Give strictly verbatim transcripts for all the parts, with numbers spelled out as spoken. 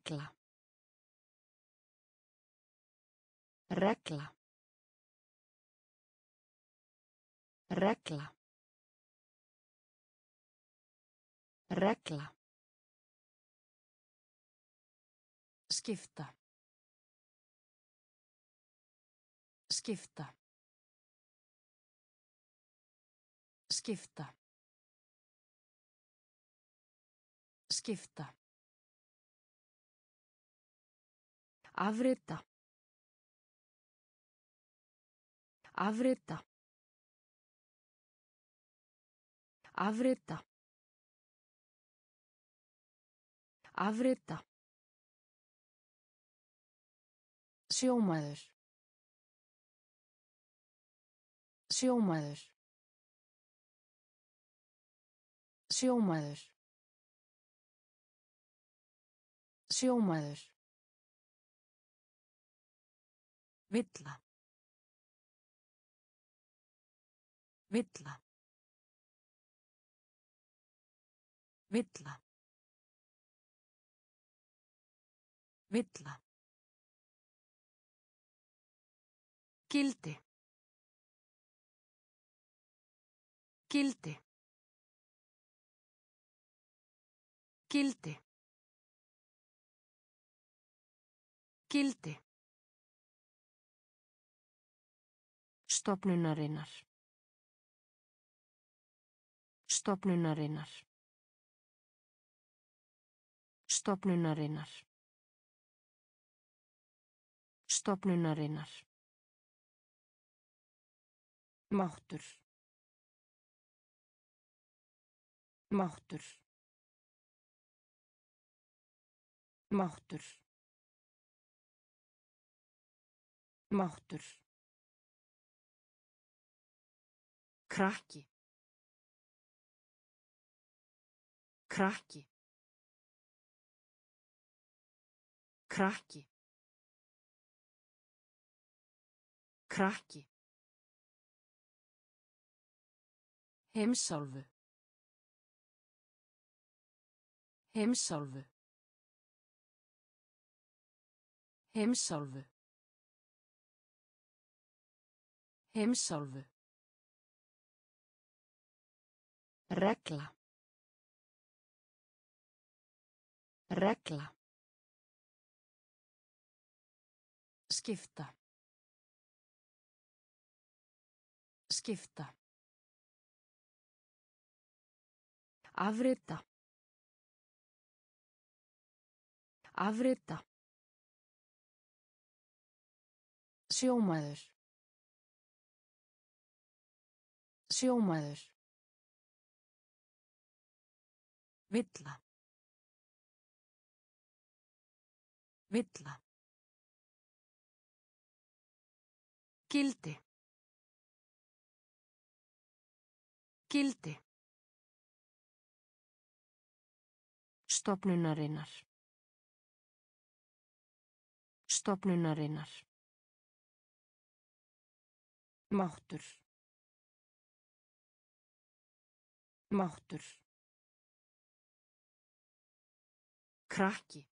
Regla. Regla. Regla. Regla. Skipta. Skipta. Skipta. Skipta. Afrita. Afrita. Afrita. Afrita. Sjómaður. Sjómaður. Sjómaður. Sjómaður. Villa. Villa. Villa. Villa. Gildi. Gildi. Gildi. Gildi. Stofnunarinnar. Stofnunarinnar. Stofnunarinnar. Stofnunarinnar. Máttur. Máttur. Máttur. Máttur. Krakki. Krakki. Krakki. Krakki. Heimsálfu. Heimsálfu. Heimsálfu. Heimsálfu. Regla. Regla. Skipta. Skipta. Afrita. Afrita. Sjómaður. Sjómaður. Villa. Villa. Gildi. Gildi. Stofnunarinnar. Stofnunarinnar. Máttur. Máttur. Krakki.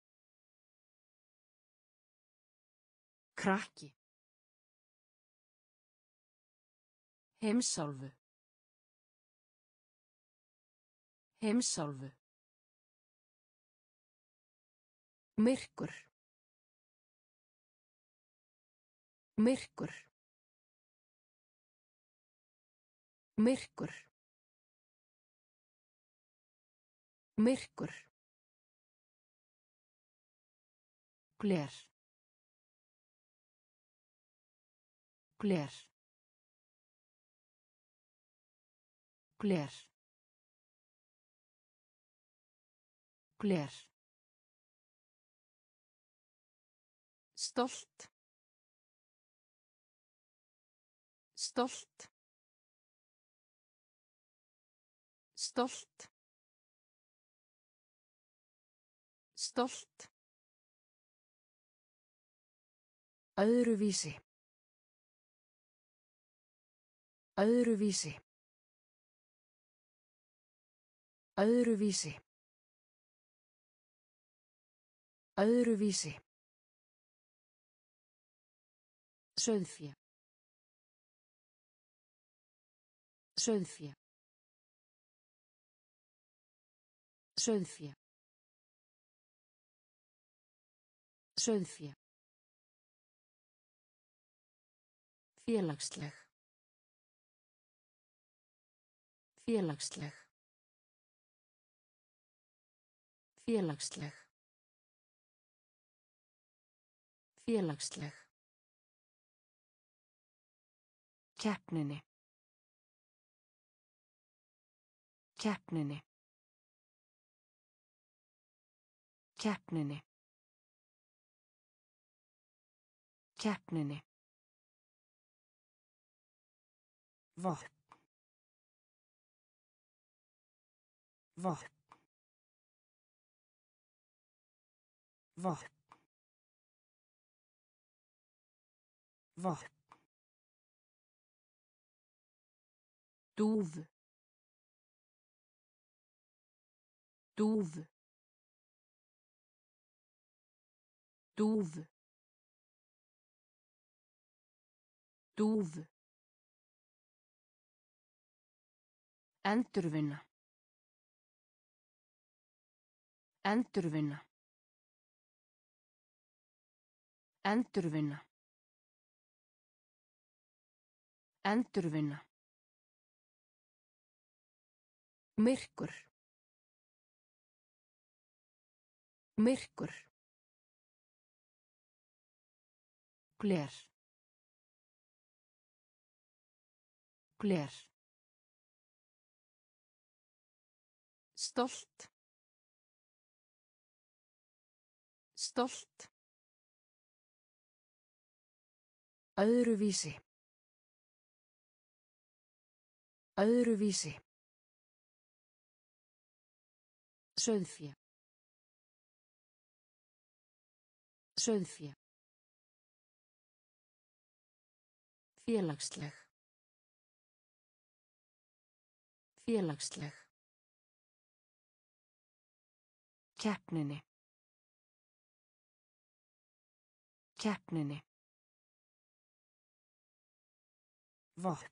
Krakki. Heimsálfu. Heimsálfu. Myrkur. Myrkur. Myrkur. Myrkur. Gler. Gler. Gler. Gler. Stolt. Stolt. Stolt. Stolt. Öðruvísi. Öðruvísi. Öðruvísi. Öðruvísi. Sauðfé. Sauðfé. Sauðfé. Sauðfé. Félagsleg. Félagsleg. Félagsleg. Félagsleg. Keppninni. Keppninni. Keppninni. Keppninni. Vopn. Vopn. Vopn. Vopn. Dúfu. Dúfu. Dúfu. Dúfu. Endurvinna. Endurvinna. Endurvinna. Endurvinna. Myrkur. Myrkur. Gler. Gler. Stolt. Stolt. Öðruvísi. Öðruvísi. Sauðfé. Sauðfé. Félagsleg. Félagsleg. Keppninni. Keppninni. Vopn.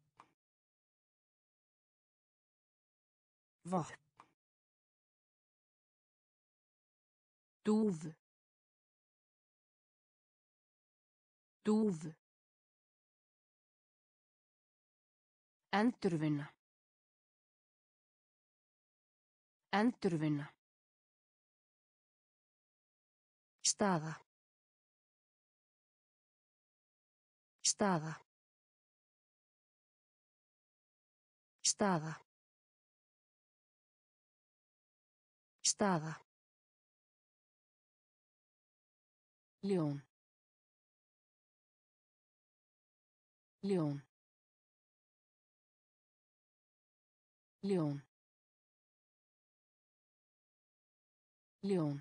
Vopn. Dúfu. Dúfu. Endurvinna. Endurvinna. Staða. Staða. Staða. Staða. Ljón. Ljón. Ljón. Ljón.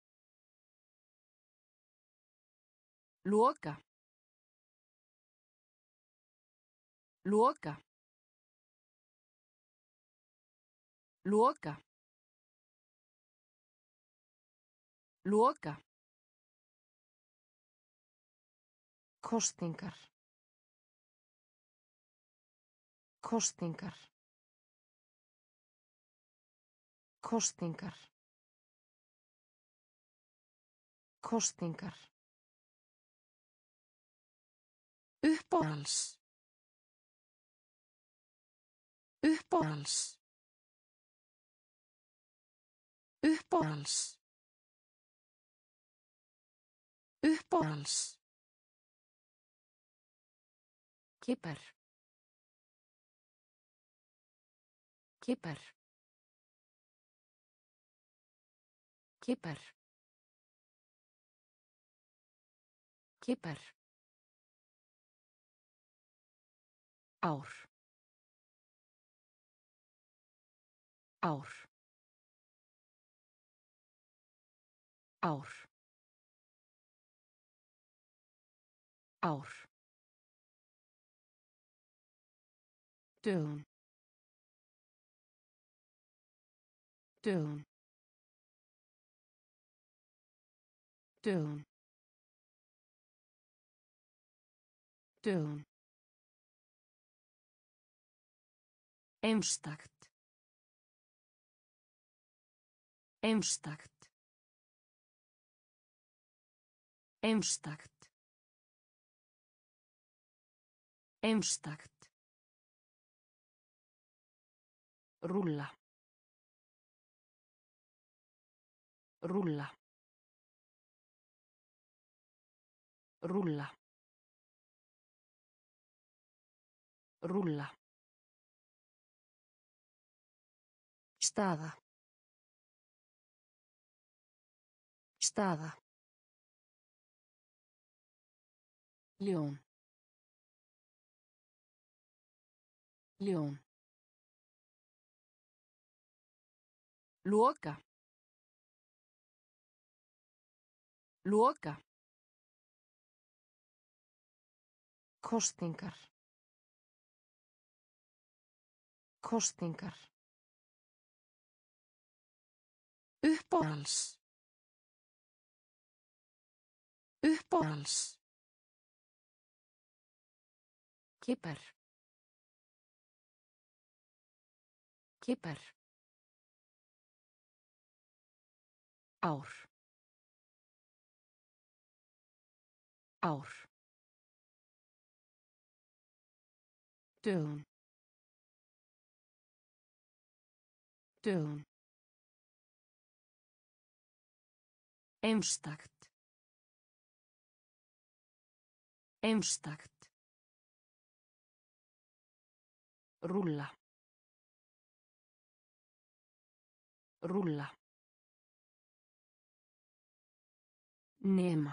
Loka. Loka. Loka. Loka. Kosningar. Kosningar. Kosningar. Kosningar. Uppáhalds. Uppáhalds. Uppáhalds. Uppáhalds. Kipper. Kipper. Kipper. Kipper. Ár. Ár. Ár. Ár. Dögun. Dögun. Dögun. Dögun. Einstakt. Einstakt. Einstakt. Einstakt. Rúlla. Rúlla. Rúlla. Rúlla. Staða. Staða. Ljón. Ljón. Loka. Loka. Kosningar. Kosningar. Uppáhalds. Uppáhalds. Kipper. Kipper. Ár. Ár. Dögun. Dögun. Einstakt. Einstakt. Rúlla. Rúlla. Nema.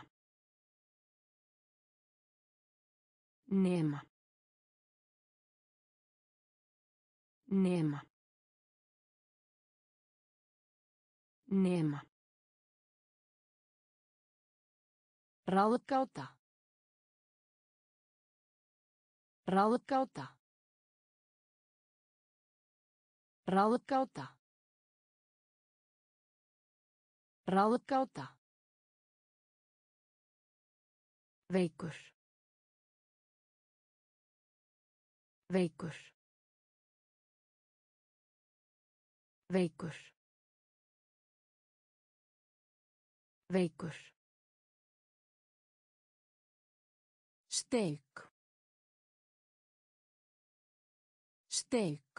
Nema. Nema. Nema. Ráðgáta. Ráðgáta. Ráðgáta. Ráðgáta. Veikur. Veikur. Veikur. Veikur. Steik. Steik.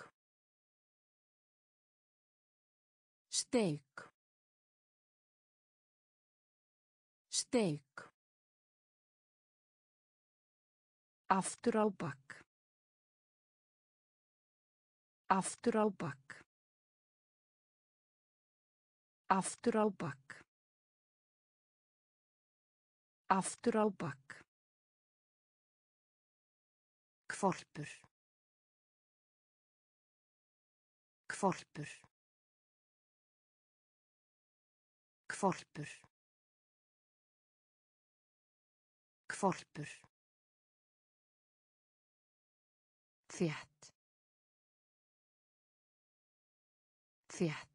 Steik. Steik. Aftur á bak. Aftur á bak. Aftur á bak. Aftur á bak. Hvolpur. Hvolpur. Hvolpur. Hvolpur. Þétt. Þétt.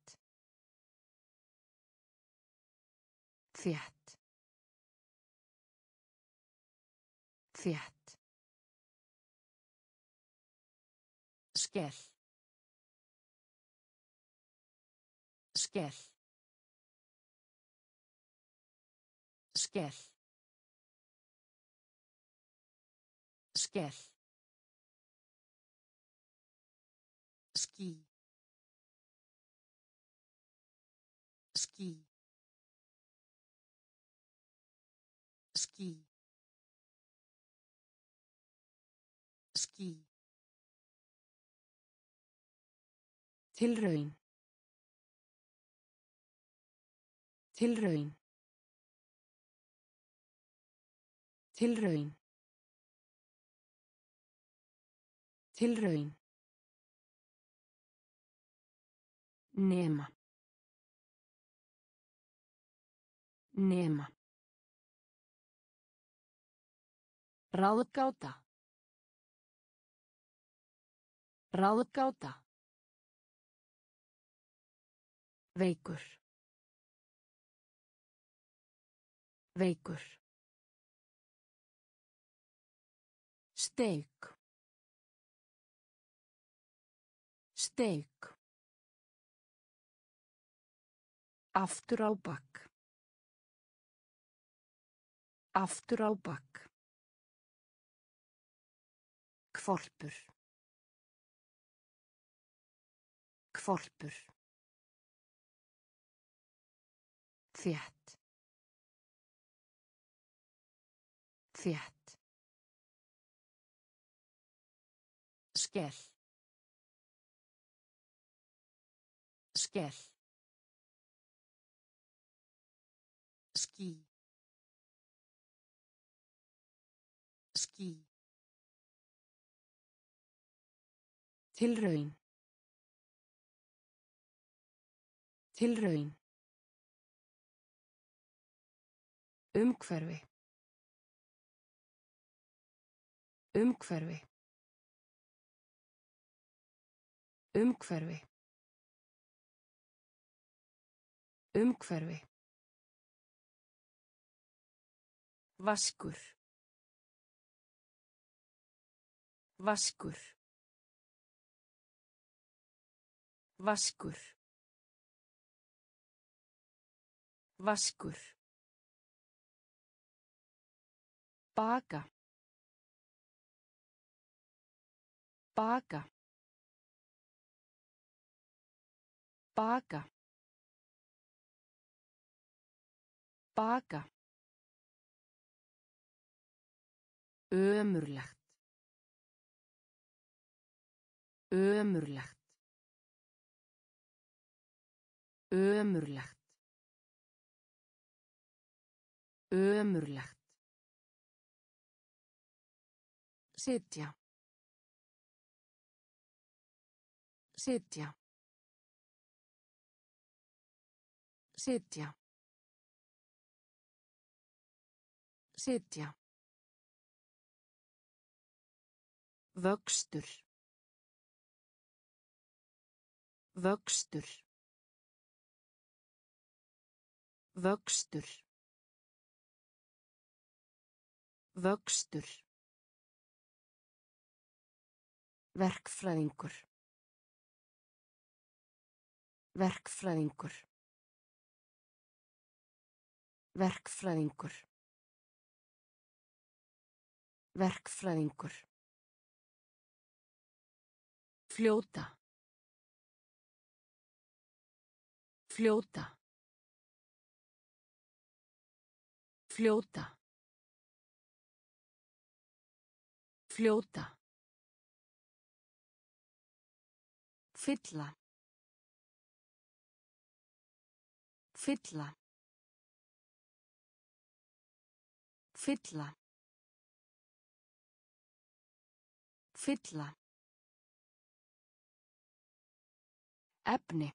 Þétt. Þétt. Skell. Skell. Skell. Skell. Ský. Ský. Ský. Ský. Tilraun. Tilraun. Tilraun. Tilraun. Nema. Nema. Ráðgáta. Ráðgáta. Veikur. Veikur. Steik. Steik. Aftur á bak. Aftur á bak. Hvolpur. Hvolpur. Þétt. Þétt. Skell. Skell. Ský. Ský. Tilraun. Tilraun. Umhverfi. Umhverfi. Umhverfi. Umhverfi. Vaskur. Vaskur. Vaskur. Vaskur. Baka. Baka. Baka. Baka. Ömurlegt. Ömurlegt. Ömurlegt. Ömurlegt. Sitja. Sitja. Sitja. Sitja. Vöxtur. Vöxtur. Vöxtur. Vöxtur. Verkfræðingur. Verkfræðingur. Verkfræðingur. Verkfræðingur. Fljóta. Fljóta. Fljóta. Fljóta. Fylla. Fylla. Fylla. Fylla. Efni.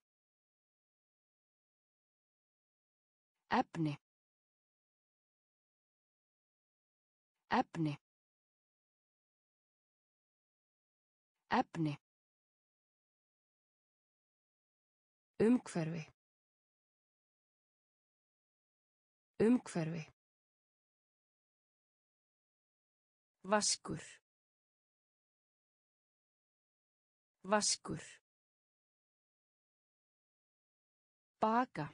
Efni. Efni. Efni. Umhverfi. Umhverfi. Vaskur. Vaskur. Baka.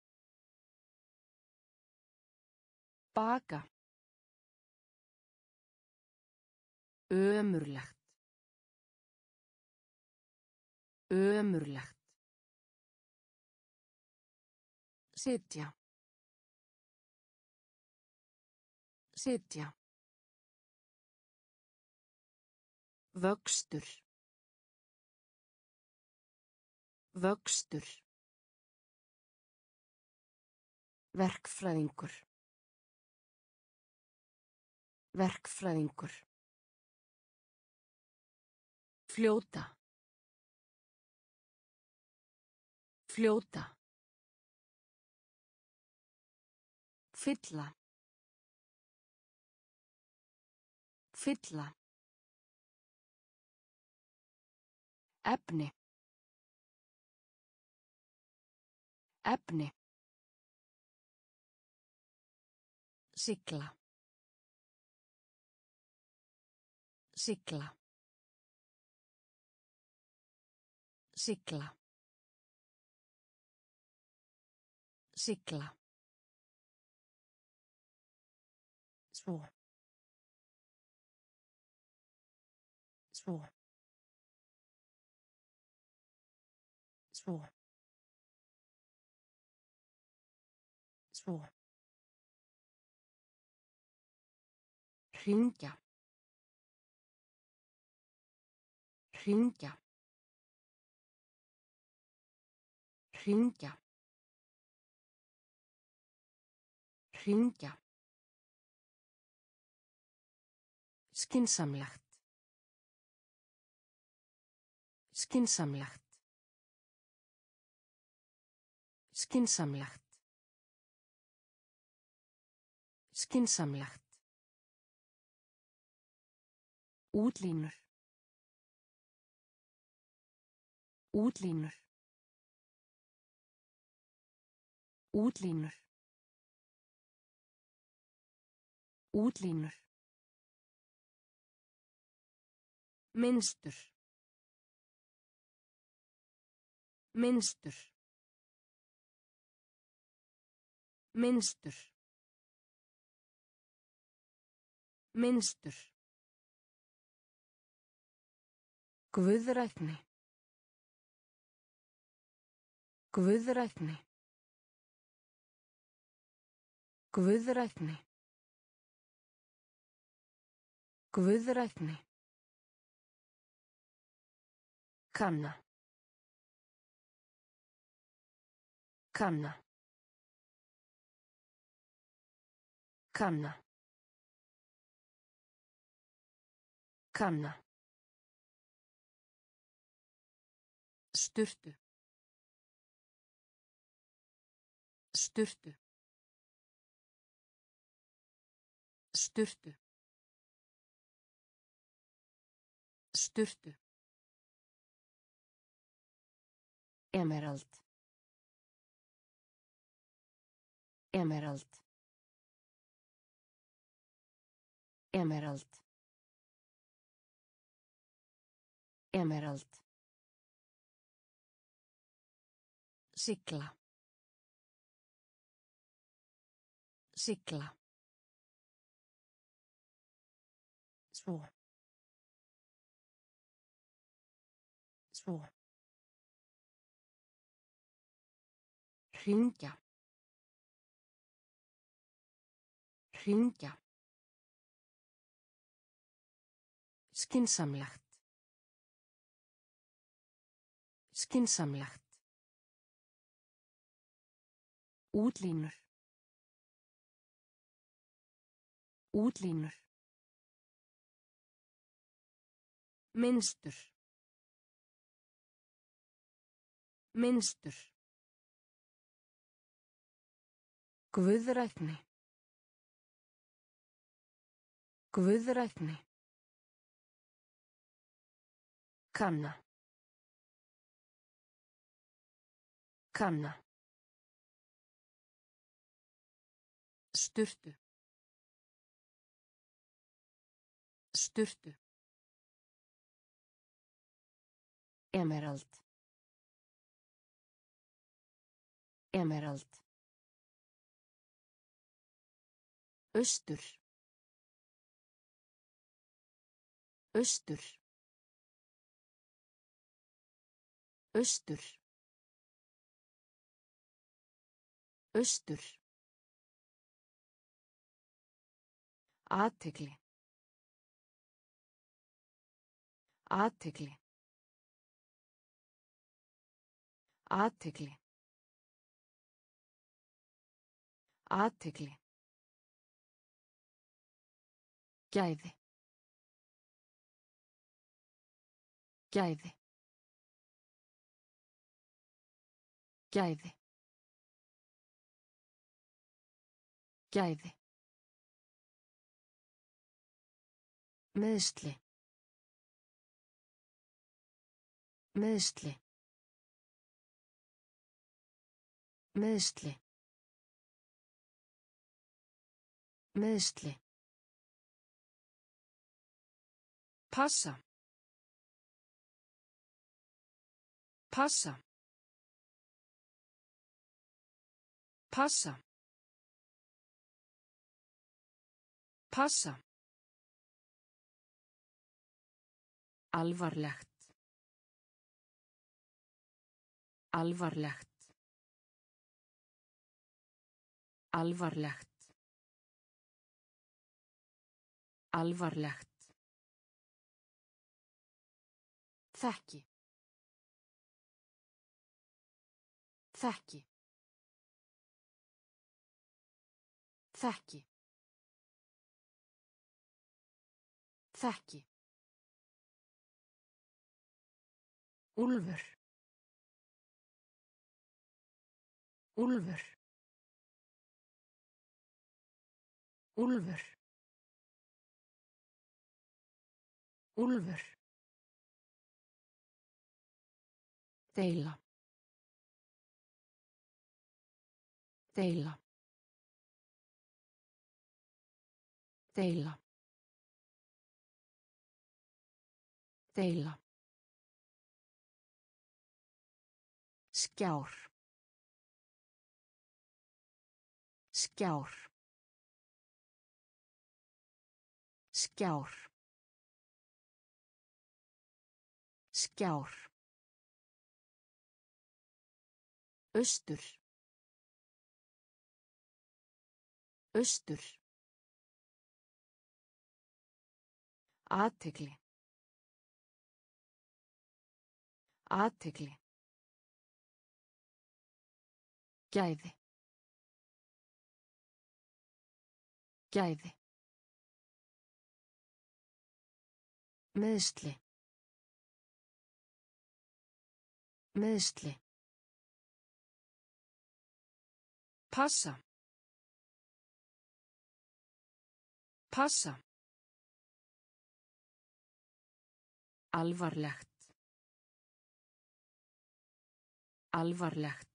Baka. Ömurlegt. Ömurlegt. Sitja. Sitja. Vöxtur. Vöxtur. Verkfræðingur. Verkfræðingur. Fljóta. Fljóta. Fylla. Fylla. Efni. Efni. Sigla. Sigla. Sigla. Sigla. Svo. Svo. Svo. Svo. Hringja. Hringja. Hringja. Hringja. Skynsamlegt. Skynsamlegt. Skynsamlegt. Skynsamlegt. Útlínur. Útlínur. Útlínur. Útlínur. Minnstur. Minnstur. Minnstur. Minnstur. Guðrækni. Guðrækni. Guðrækni. Guðrækni. Kanna. Kanna. Kanna. Kanna. Sturtu. Sturtu. Sturtu. Sturtu. Emerald. Emerald. Emerald. Emerald. Sigla. Sigla. Svo. Svo. Hringja. Hringja. Skynsamlegt. Skynsamlegt. Útlínur. Útlínur. Minnstur. Minnstur. Guðrækni. Guðrækni. Kanna. Kanna. Sturtu. Sturtu. Emerald. Emerald. Austur. Austur. Austur. Austur. Athygli. Athygli. Athygli. Athygli. Gæði. Gæði. Gæði. Gæði. Meiðsli. Meiðsli. Meiðsli. Meiðsli. Passa. Passa. Passa. Passa. Alvarlegt. Alvarlegt. Alvarlegt. Alvarlegt. Þekki. Þekki. Þekki. Þekki. Úlfur. Úlfur. Úlfur. Úlfur. Deila. Deila. Deila. Deila. Skjár. Skjár. Skjár. Skjár. Austur. Austur. Athygli. Athygli. Gæði. Gæði. Meiðsli. Meiðsli. Passa. Passa. Alvarlegt. Alvarlegt.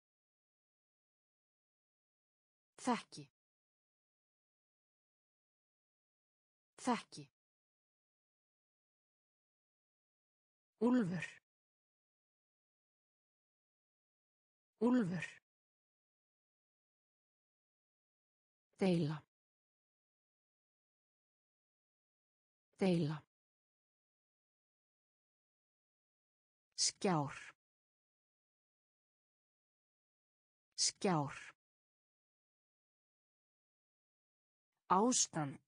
Þekki. Þekki. Úlfur. Úlfur. Deila. Deila. Skjár. Skjár. Ástand.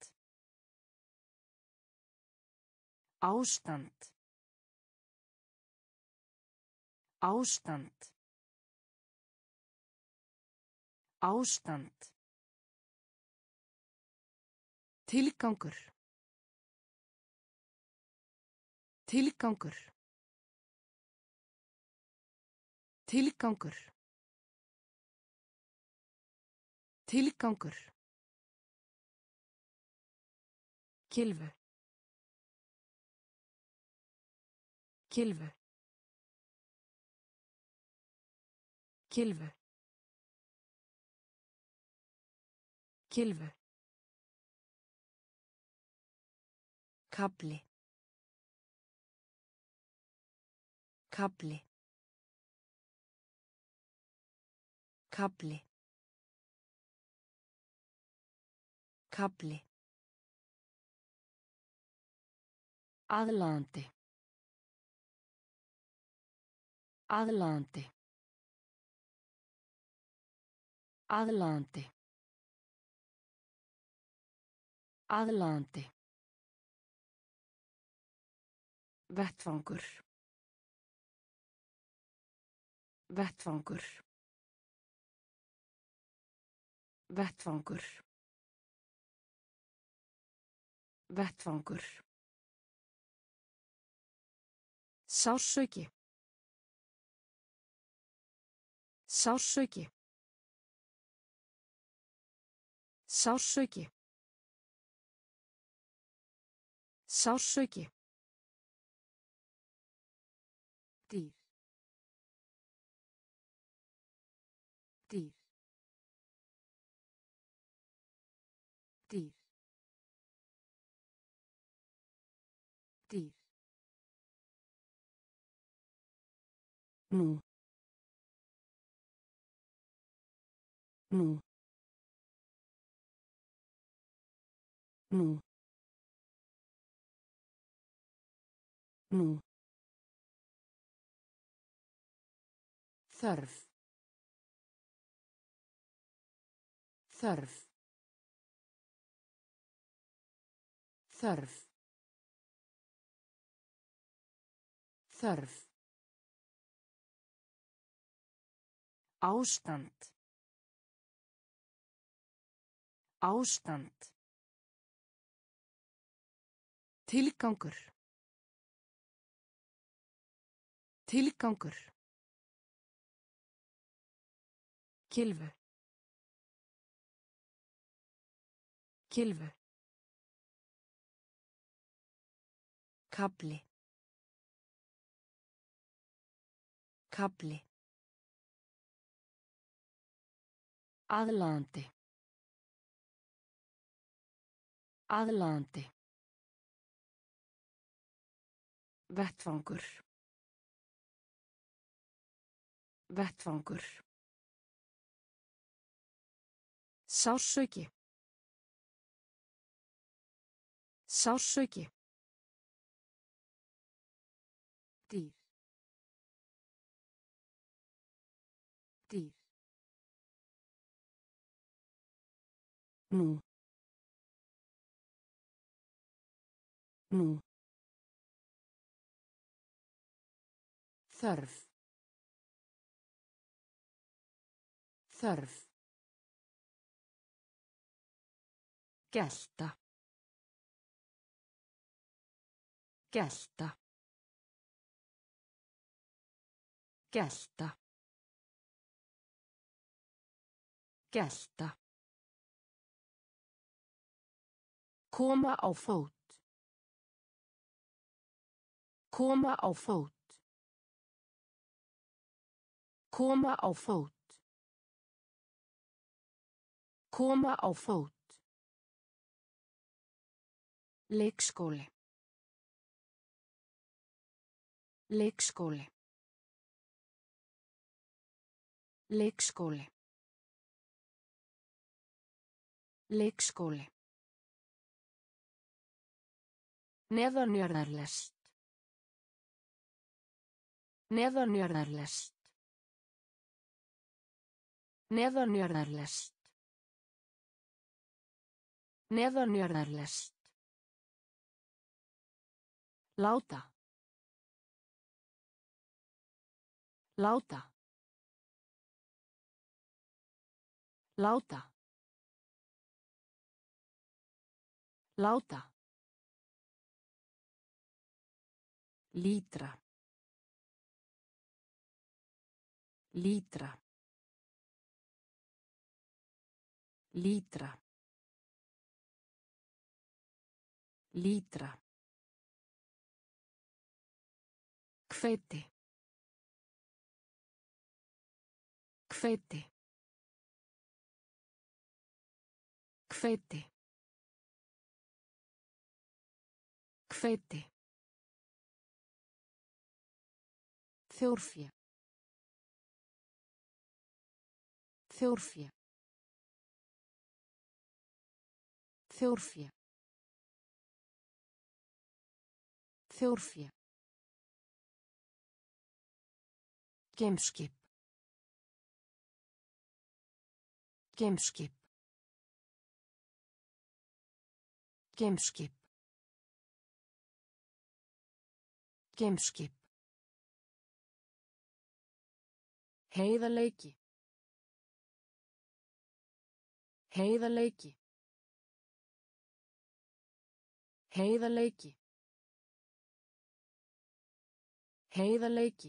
Ástand. Ástand. Ástand. Tilgangur. Tilgangur. Tilgangur. Tilgangur. Kylfu. Kylfu. Kylfu. Kylfu. Kafli. Kafli. Kafli. Kafli. Aðlaðandi. Aðlaðandi. Aðlaðandi. Aðlaðandi. Vettvangur. Vettvangur. Vettvangur. Vettvangur. Sársauki. Sársauki. Sársauki. Sársauki. Dýr. Dýr. Nú. Nú. Nú. Nú. Þörf. Þörf. Þörf. Þörf. Ástand. Ástand. Tilgangur. Tilgangur. Kylfu. Kylfu. Kafli. Kafli. Aðlaðandi. Aðlaðandi. Vettvangur. Vettvangur. Sársauki. Sársauki. Dýr. Dýr. Nú. Nú. Þörf. Þörf. Gelta. Gelta. Gelta. Gelta. Koma á fót. Koma á fót. Koma á fót. Koma á fót. Leikskóli. Leikskóli. Leikskóli. Leikskóli. Neðanjarðarlest. Neðanjarðarlest. Neðanjarðarlest. Neðanjarðarlest. Láta. Láta. Láta. Láta. Lítra. Lítra. Lítra. Lítra. Hveiti. Hveiti. Hveiti. Hveiti. Þjórfé. Þjórfé. Þjórfé. Þjórfé. Geimskip. Geimskip. Geimskip. Geimskip. Heiðarleiki. Heiðarleiki. Heiðarleiki. Heiðarleiki.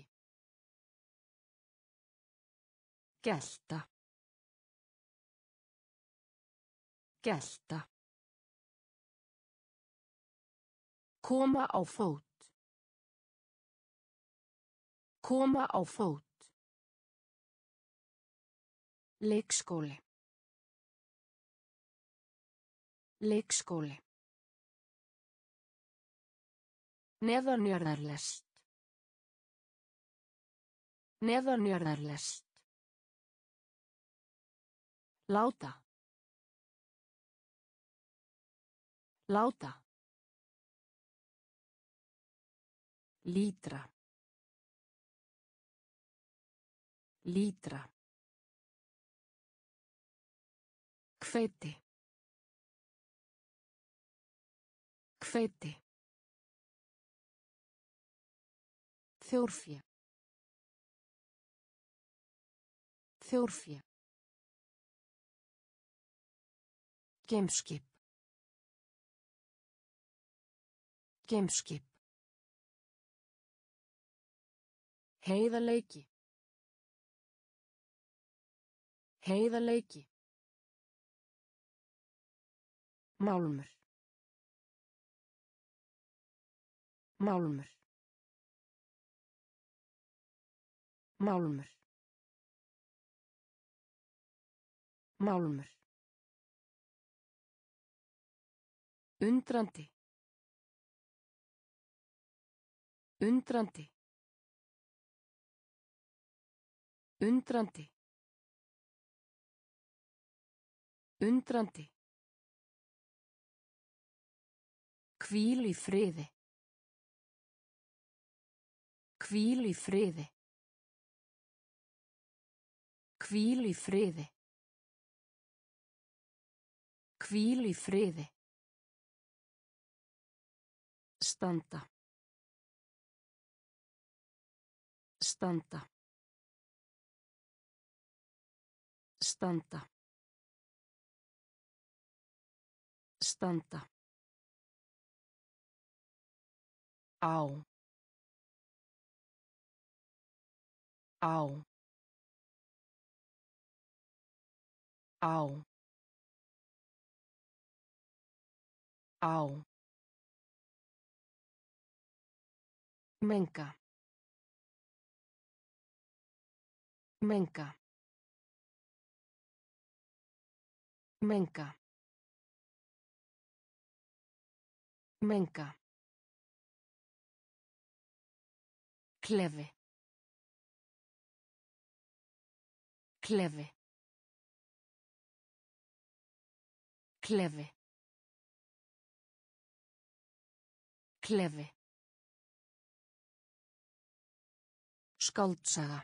Gelta. Gelta. Koma á fót. Koma á fót. Leikskóli. Leikskóli. Neðanjarðarlest. Neðanjarðarlest. Láta. Láta. Lítra. Lítra. Hveiti. Hveiti. Þjórfé. Þjórfé. Geimskip. Geimskip. Heiðarleiki. Heiðarleiki. Málmur. Málmur. Málmur. Málmur. Undrandi. Undrandi. Undrandi. Undrandi. Hvíl í friði. Hvíl í friði. Hvíl í friði. Hvíl í friði. Standa. Standa. Standa. Standa. Á. Á. Á. Á. Menga. Menga. Menga. Menga. Klefi. Klefi. Klefi. Klefi. Skáldsaga.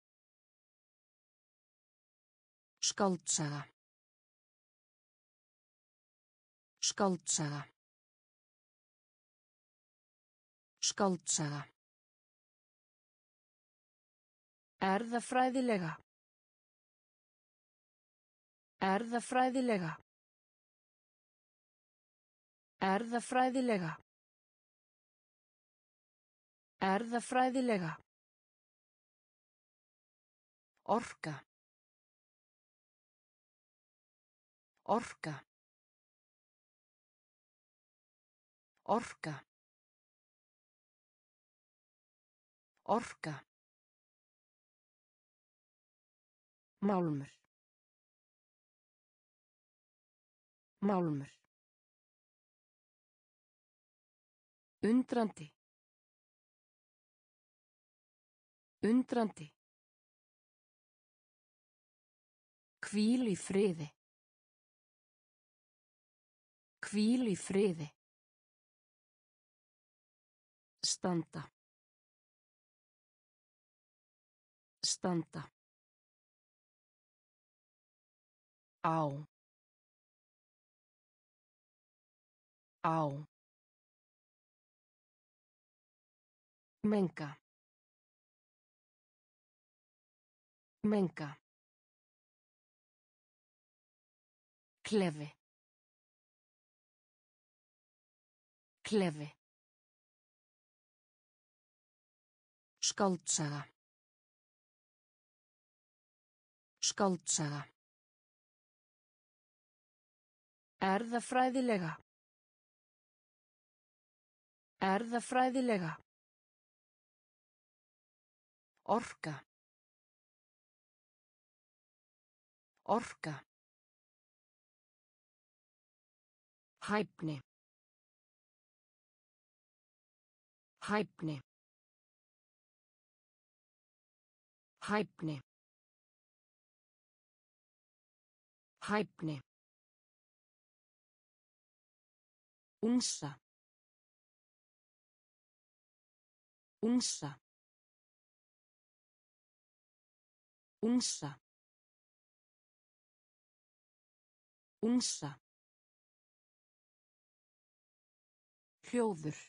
Skáldsaga. Skáldsaga. Skáldsaga. Erfðafræðilega. Erfðafræðilega. Erfðafræðilega. Erfðafræðilega. Orka. Orka. Orka. Orka. Málmur. Málmur. Undrandi. Undrandi. Hvíl í friði. Hvíl í friði. Standa. Standa. Á. Á. Menga. Menga. Klefi. Klefi. Skáldsaga. Skáldsaga. Erfðafræðilega. Erfðafræðilega. Orka. Orka. Hæfni. Hæfni. Hæfni. Hæfni. Unsa. Unsa. Unsa. Unsa. Hljóður.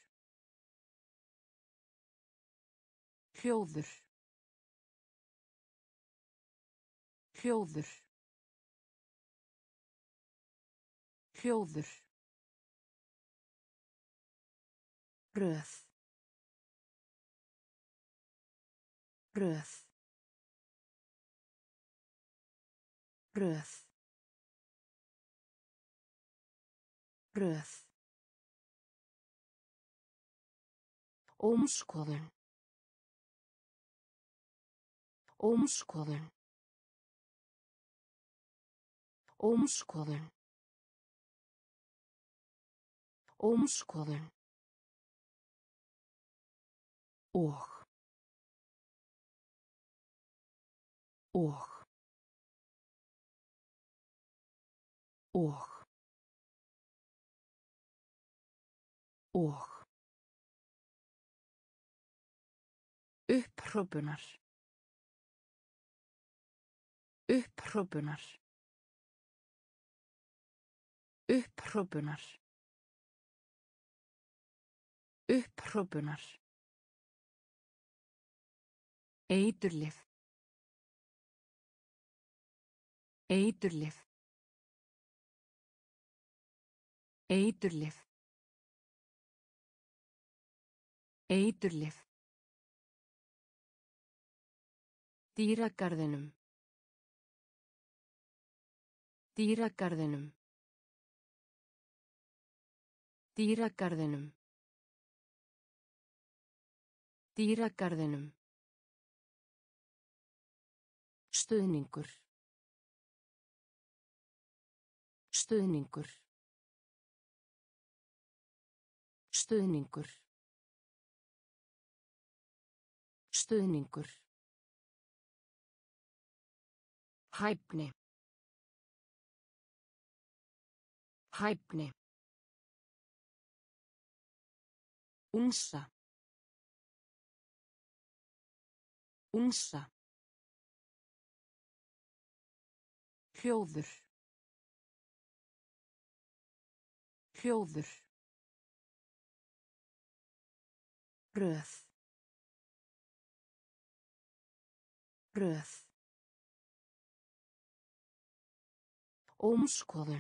Hljóður. Hljóður. Hljóður. Röð. Röð. Röð. Röð. Ómskoðun. Ómskoðun. Ómskoðun. Ómskoðun. Og. Og. Og. Og. Upphrópunar. Upphrópunar. Upphrópunar. Upphrópunar. Eiturlyf. Eiturlyf. Eiturlyf. Eiturlyf. Dýragarðinum. Dýragarðinum. Dýragarðinum. Dýragarðinum. Stuðningur. Stuðningur. Stuðningur. Stuðningur. Hæfni. Hæfni. Unsa. Unsa. Hljóður. Hljóður. Röð. Röð. Ómskoðun.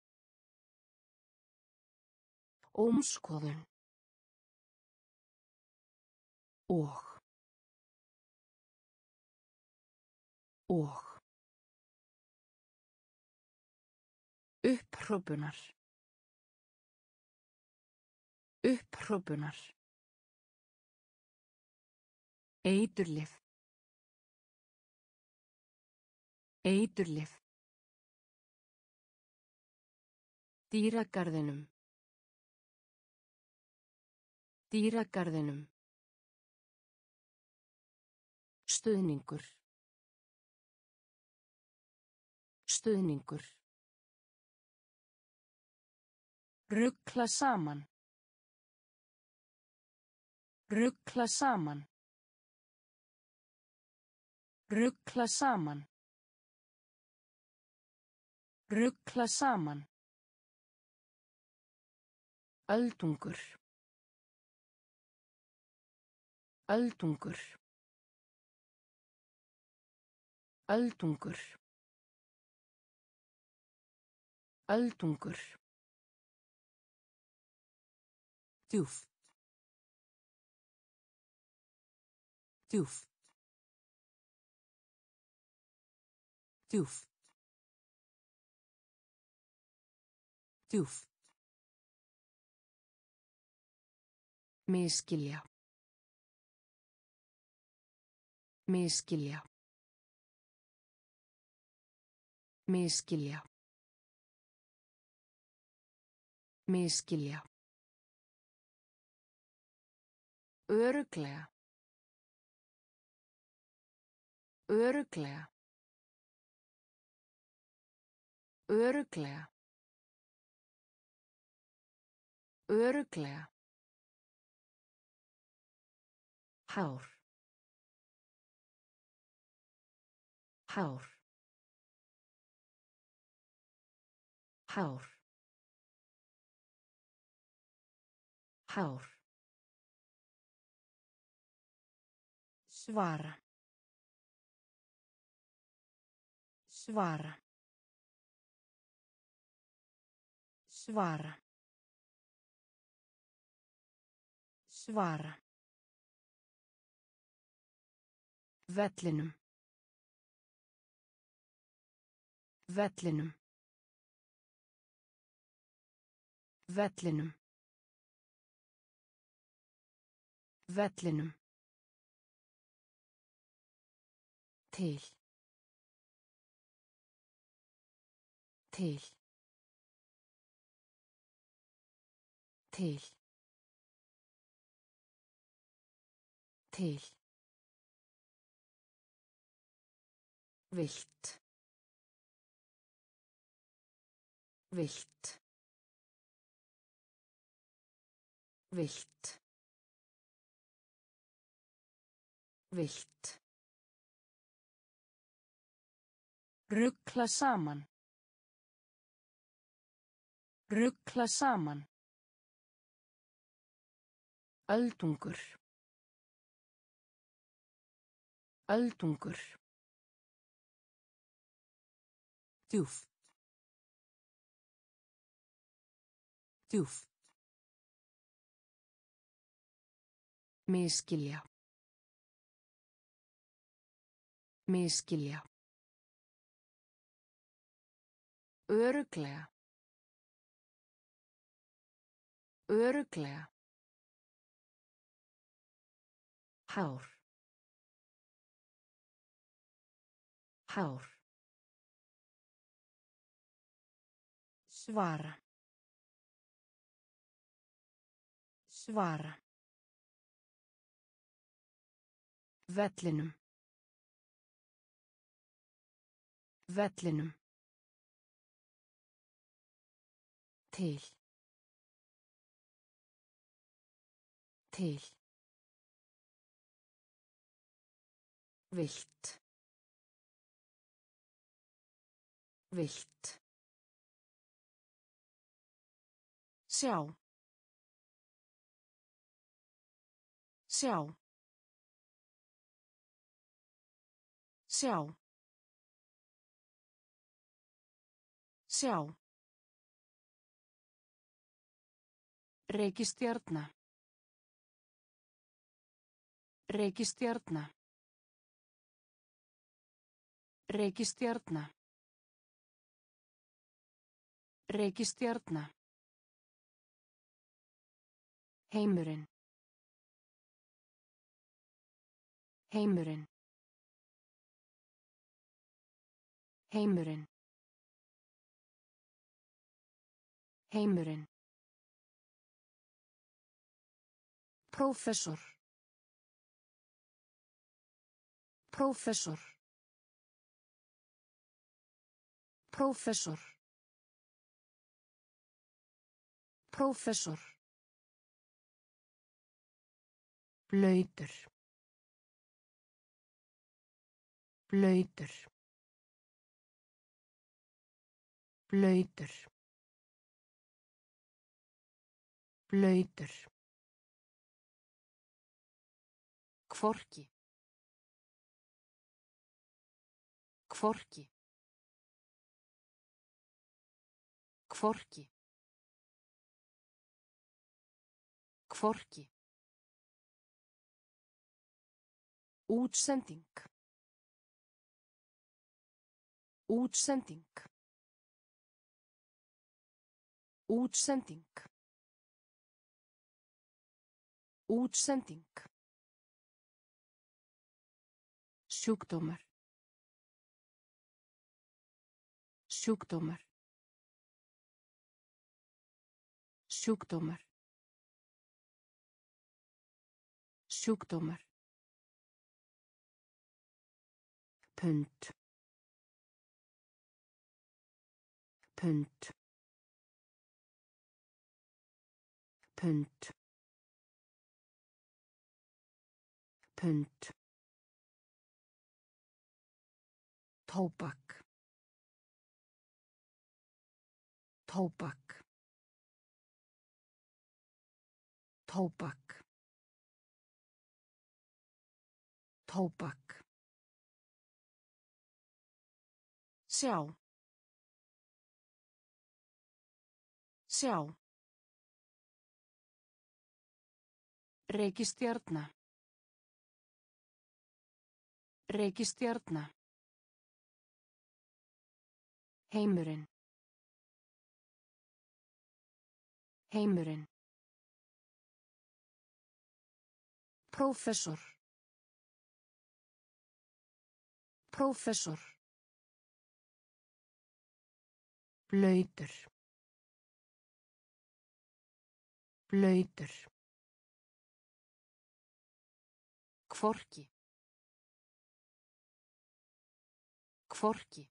Ómskoðun. Og. Og. Upphrópunar. Upphrópunar. Eiturlyf. Eiturlyf. Dýragarðinum. Dýragarðinum. Stuðningur. Stuðningur. Rugla saman. Rugla saman. Rugla saman. Rugla saman. Öldungur. Öldungur. Öldungur. Öldungur. Djúpt. Djúpt. Djúpt. Djúpt. Misskilja. Misskilja. Misskilja. Misskilja. Örugglega. Örugglega. Örugglega. Örugglega. Hár. Hár. Hár. Hár. Svara. Svara. Svara. Svara. Vellinum. Vellinum. Vellinum. Vellinum. Til. Til. Til. Til. Vilt. Vilt. Vilt. Vilt. Rugla saman. Rugla saman. Öldungur. Öldungur. Djúpt. Djúpt. Misskilja. Misskilja. Örugglega. Örugglega. Hár. Hár. Svara. Svara. Vellinum. Vellinum. Til. Til. Vilt. Vilt. Sjá. Sjá. Sjá. Sjá. Reikistjarna. Reikistjarna. Reikistjarna. Reikistjarna. Heimurinn. Heimurinn. Heimurinn. Heimurinn. Prófessor. Prófessor. Prófessor. Prófessor. Blautur. Blautur. Blautur. Blautur. Hvorki. Hvorki. Hvorki. Hvorki. Útsending. Útsending. Útsending. Útsending. Sjúkdómar. Sjúkdómar. Sjúkdómar. Sjúkdómar. Pund. Pund. Pund. Pund. Tóbak. Tóbak. Tóbak. Tóbak. Sjá. Sjá. Reikistjarna. Reikistjarna. Heimurinn. Heimurinn. Prófessor. Prófessor. Blautur. Blautur. Hvorki. Hvorki.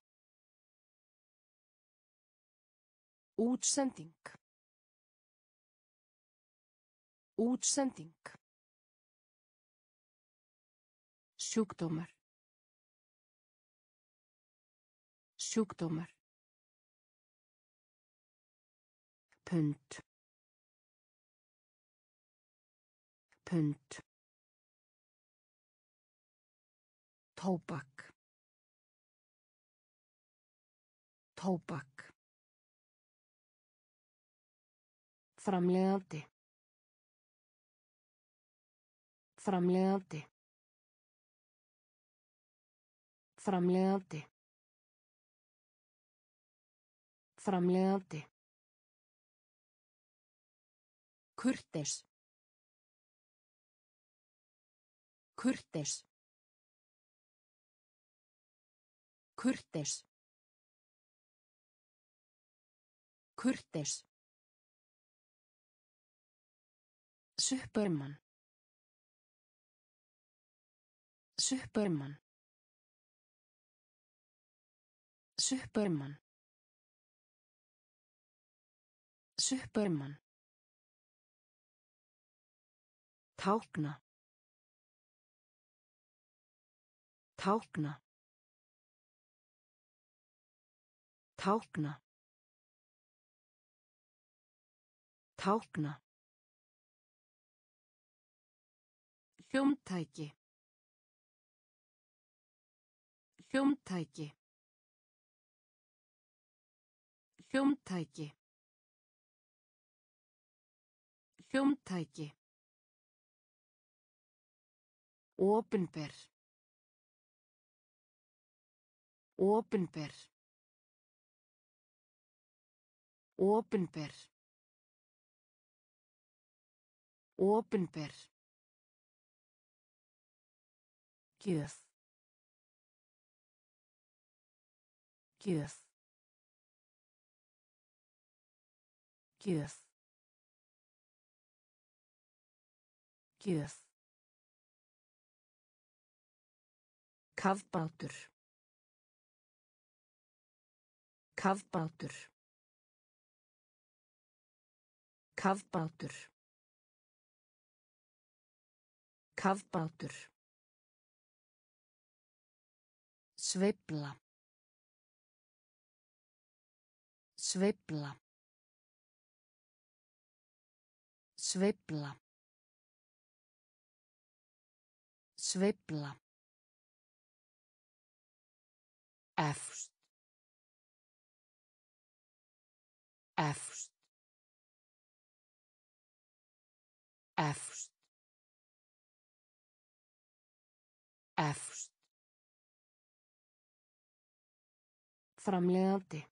Útsending. Útsending. Sjúkdómar. Sjúkdómar. Pund. Pund. Tóbak. Tóbak. Framleiðandi. Framleiðandi. Framleiðandi. Framleiðandi. Kurteis. Kurteis. Kurteis. Kurteis. Superman. Superman. Superman. Superman. Tákna. Tákna. Tákna. Tákna. Hljómtæki. Hljómtæki. Hljómtæki. Hljómtæki. Opinber. Opinber. Opinber. Opinber. Gjöf. Gjöf. Gjöf. Gjöf. Kafbátur. Kafbátur. Kafbátur. Kafbátur. Sveifla. Sveifla. Sveifla. Sveifla. Efst. Efst. Efst. Efst. Framleiðandi.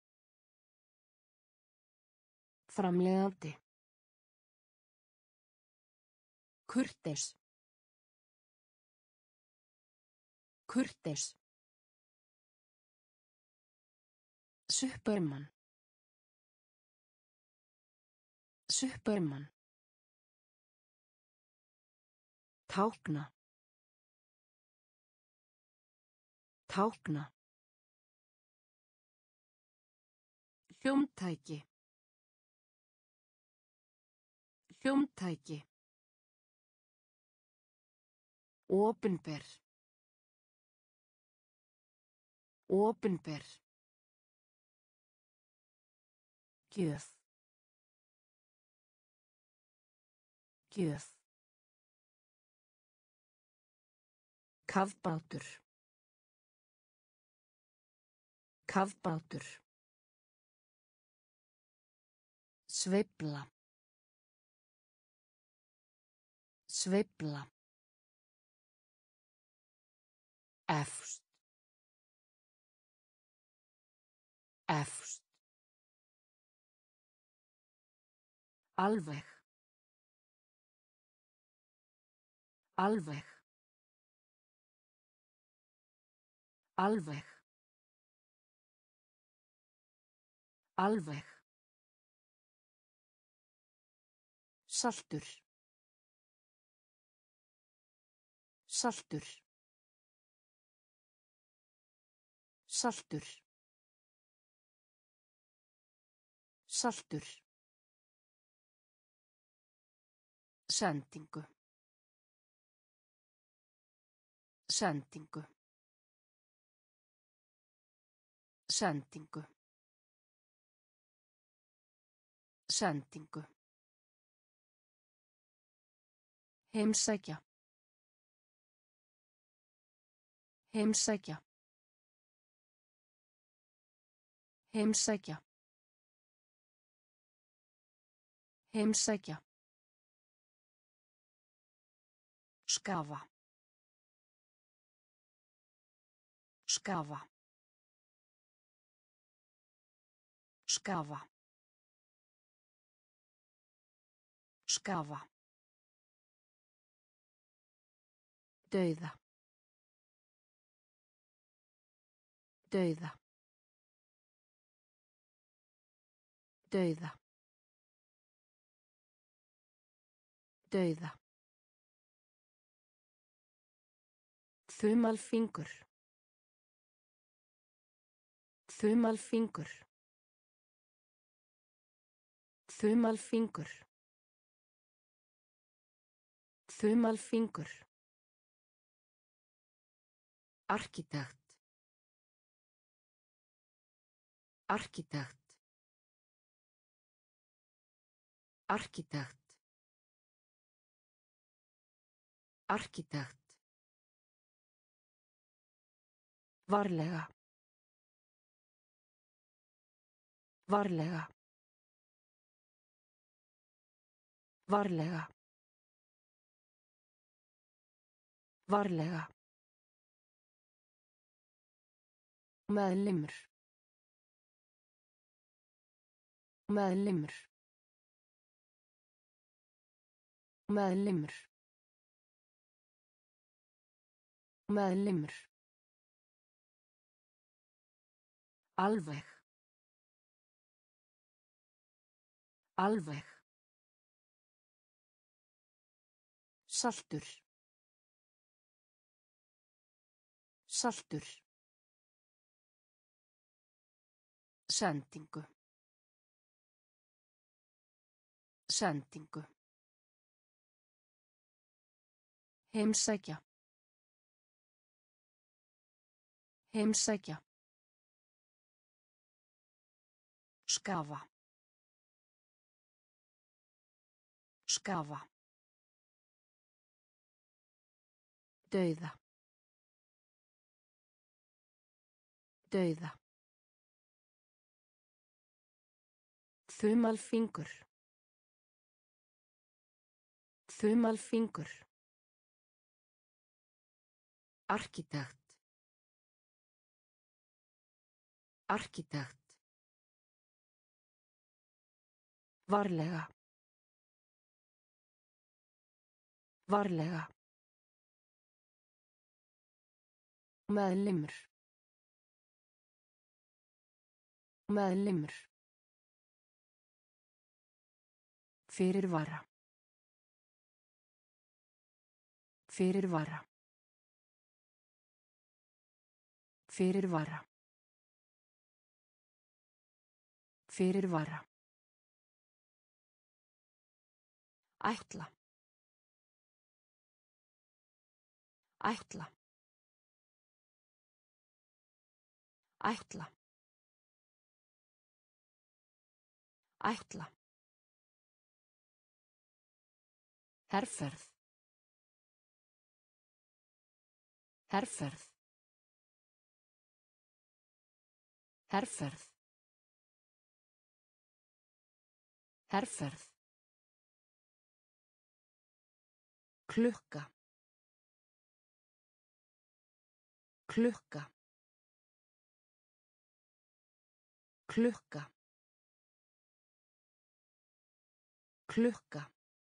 Framleiðandi. Kurteis. Kurteis. Superman. Superman. Tákna. Tákna. Hljómtæki. Hljómtæki. Opinber. Opinber. Gjöf. Gjöf. Kafbátur. Kafbátur. Sveifla. Sveifla. Efst. Efst. Alveg. Alveg. Alveg. Alveg. Saltur. Saltur. Saltur. Saltur. Sendingu. Sendingu. Sendingu. Sendingu. Heimsækja. Heimsækja. Heimsækja. Heimsækja. Skafa. Skafa. Skafa. Skafa. Dauða. Dauða. Dauða. Dauða. Þumalfingur. Þumalfingur. Þumalfingur. Þumalfingur. Arkitekt. Arkitekt. Arkitekt. Arkitekt. Varlega. Varlega. Varlega. Varlega. Meðlimur. Meðlimur. Meðlimur. Meðlimur. Alveg. Alveg. Saltur. Saltur. Sendingu. Sendingu. Heimsækja. Heimsækja. Skafa. Skafa. Dauða. Dauða. Þumalfingur. Þumalfingur. Arkitekt. Arkitekt. Varlega. Varlega. Meðlimur. Meðlimur. Fyrirvara. Fyrirvara. Fyrirvara. Fyrirvara. Ætla. Ætla. Ætla. Ætla. Herferð. Herferð. Herferð. Herferð. Klukka. Klukka. Klukka. Klukka.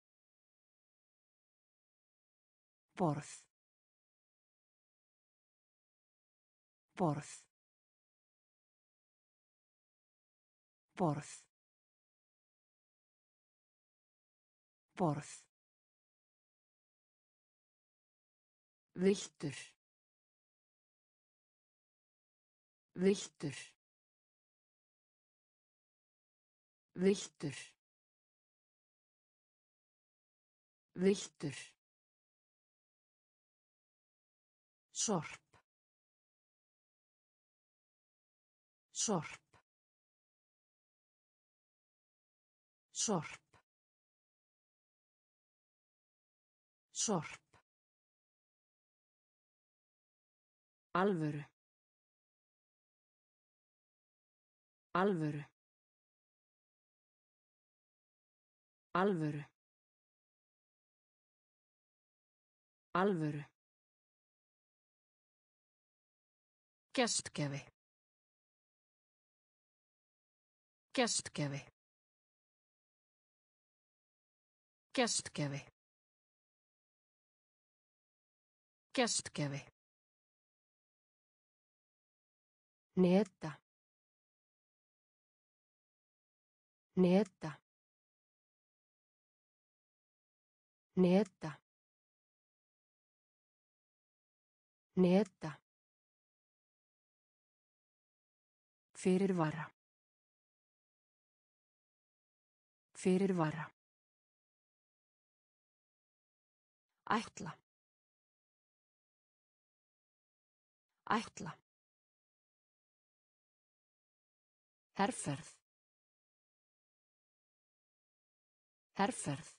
Borð. Borð. Borð. Borð. Villtur. Villtur. Villtur. Villtur. Sorp. Sorp. Sorp. Sorp. Alvöru. Alvöru. Alvöru. Alvöru. Gestgjafi. Gestgjafi. Gestgjafi. Gestgjafi. Neta. Neta. Neta. Neta. Fyrirvara. Fyrirvara. Ætla. Ætla. Herferð. Herferð.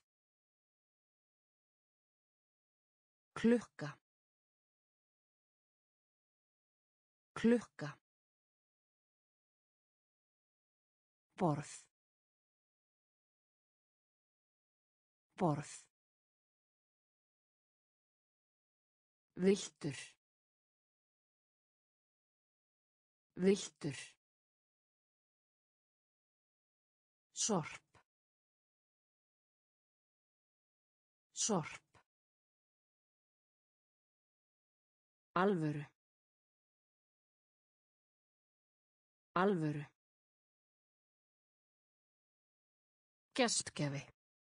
Klukka. Klukka. Borð. Borð. Villtur. Villtur. Sorp. Sorp. Alvöru. Alvöru. Gestgjafi.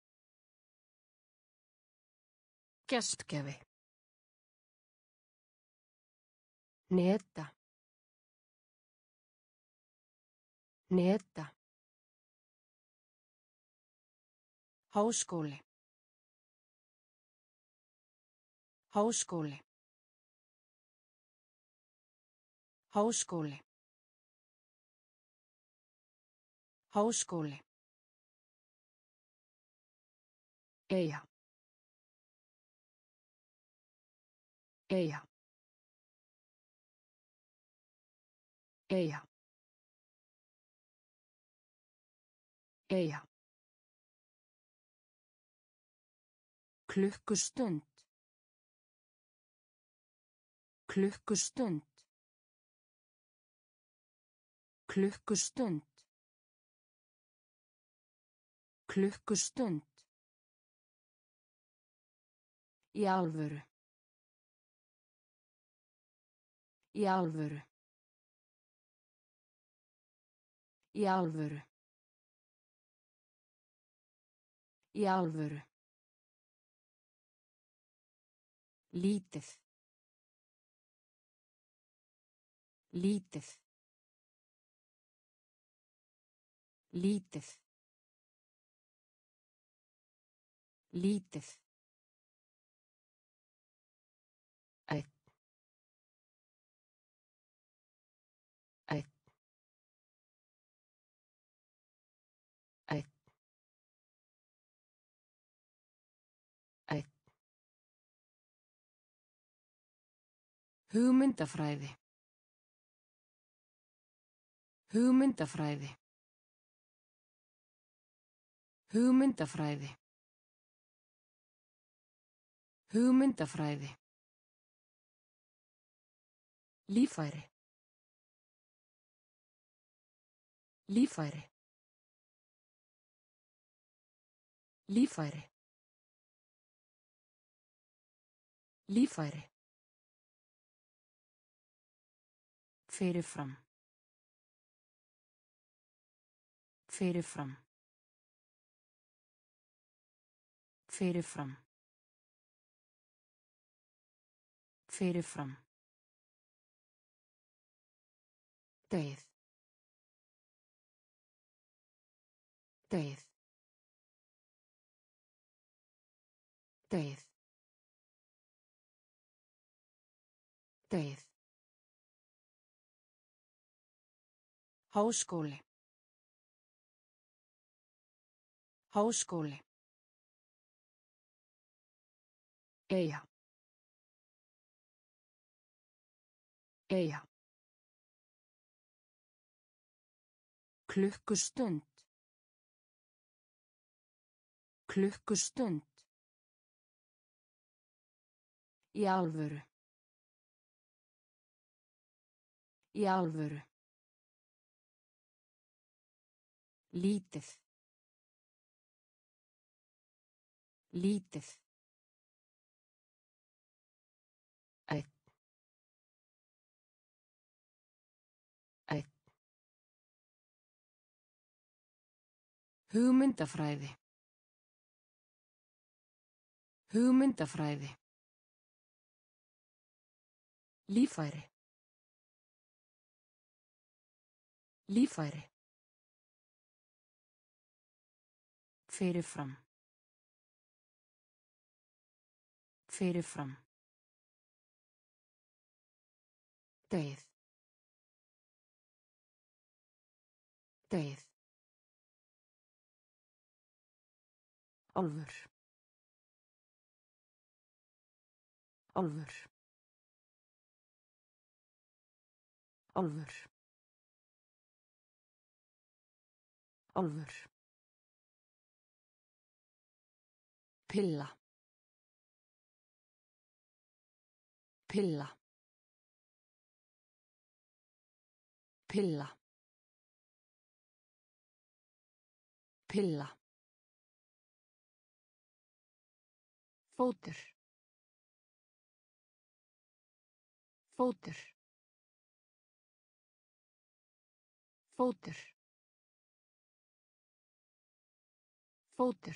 Gestgjafi. Neta. Neta. Háskóli. Háskóli. Háskóli. Háskóli. Eyja. Eyja. Eyja. Eyja. Klukkustund. Klukkustund. Klukkustund. Klukkustund. Í alvöru. Í alvöru. Í alvöru. Í alvöru. Lítið. Lítið. Lítið. Lítið. Einn. Einn. Einn. Einn. Hugmyndafræði. Hugmyndafræði. Hugmyndafræði. Hugmyndafræði. Líffæri. Líffæri. Líffæri. Líffæri. Fyrirfram. Fyrirfram. Fyrirfram. Fyrirfram. Deyð. Deyð. Deyð. Deyð. Háskóli. Háskóli. Eyja. Eyja. Klukkustund. Klukkustund. Í alvöru. Í alvöru. Lítið. Lítið. Einn. Einn. Hugmyndafræði. Hugmyndafræði. Líffæri. Líffæri. Fyrirfram. Fyrirfram. Deyð. Deyð. Álfur. Álfur. Álfur. Álfur. Pilla. Pilla. Pilla. Pilla. Fótur. Fótur. Fótur. Fótur.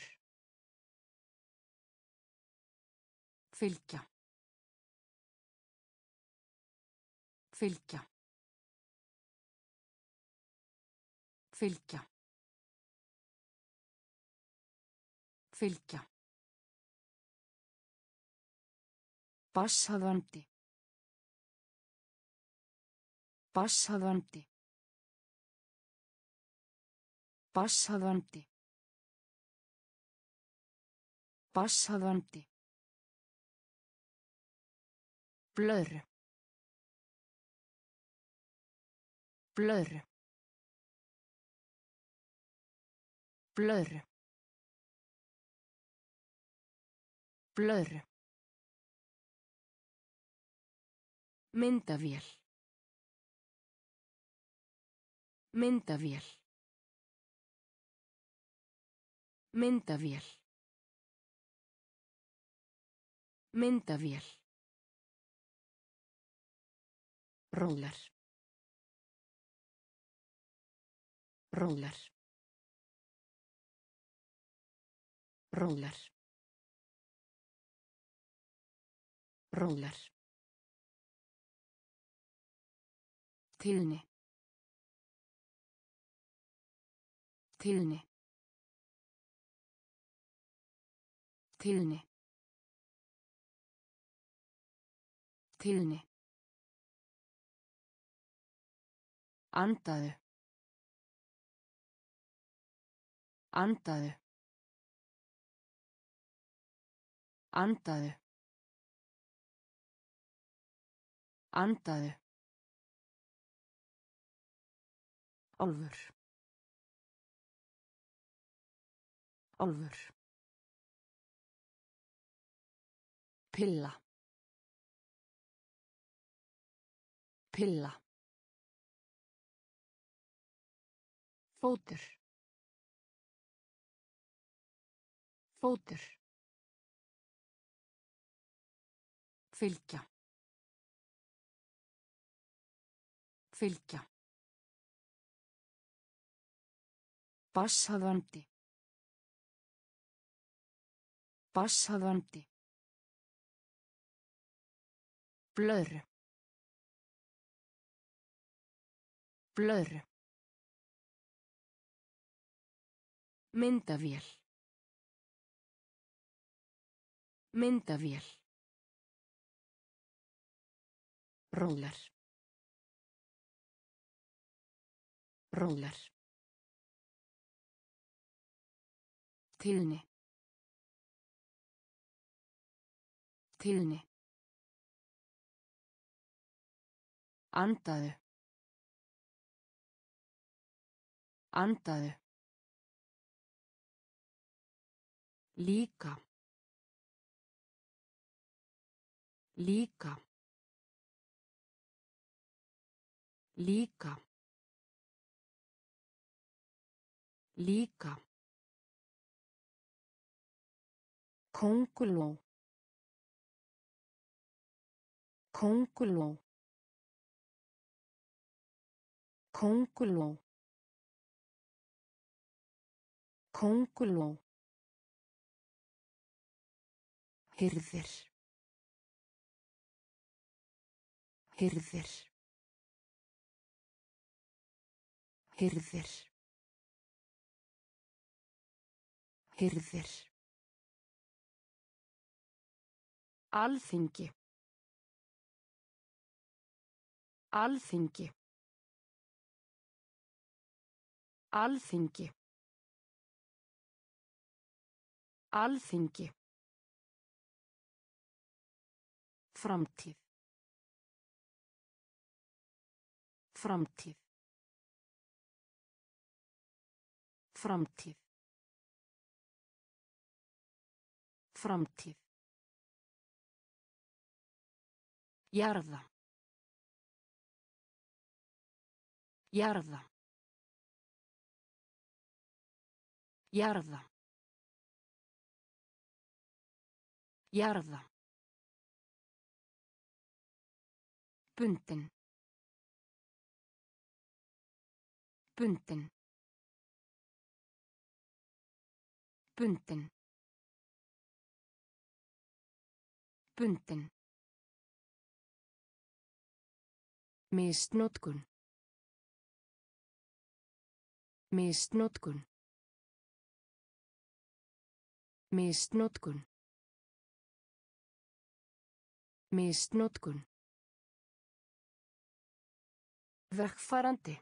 Fylgja. Fylgja. Fylgja. Fylgja. Passhafandi. Passhafandi. Passhafandi. Passhafandi. Blöðru. Blöðru. Blöðru. Blöðru. Myndavél. Myndavél. Myndavél. Myndavél. Rólar. Rólar. Rólar. Rólar. Tíðni. Tíðni. Tíðni. Tíðni. Andaðu. Andaðu. Andaðu. Andaðu. Álfur. Álfur. Pilla. Pilla. Fótur. Fótur. Fylgja. Fylgja. Basshafandi. Basshafandi. Blöðru. Blöðru. Myndavél. Myndavél. Rólar. Rólar. Tíðni. Tíðni. Andaðu. Andaðu. Líka. Líka. Líka. Líka. Kónguló. Kónguló. Kónguló. Kónguló. Hirðir. Hirðir. Hirðir. Hirðir. Alþingi. Alþingi. Alþingi. Alþingi. Framtíð. Framtíð. Framtíð. Framtíð. Jarða. Jarða. Jarða. Jarða. Bundin. Bundin. Bundin. Bundin. Misnotkun. Misnotkun. Misnotkun. Misnotkun. Vegfarandi.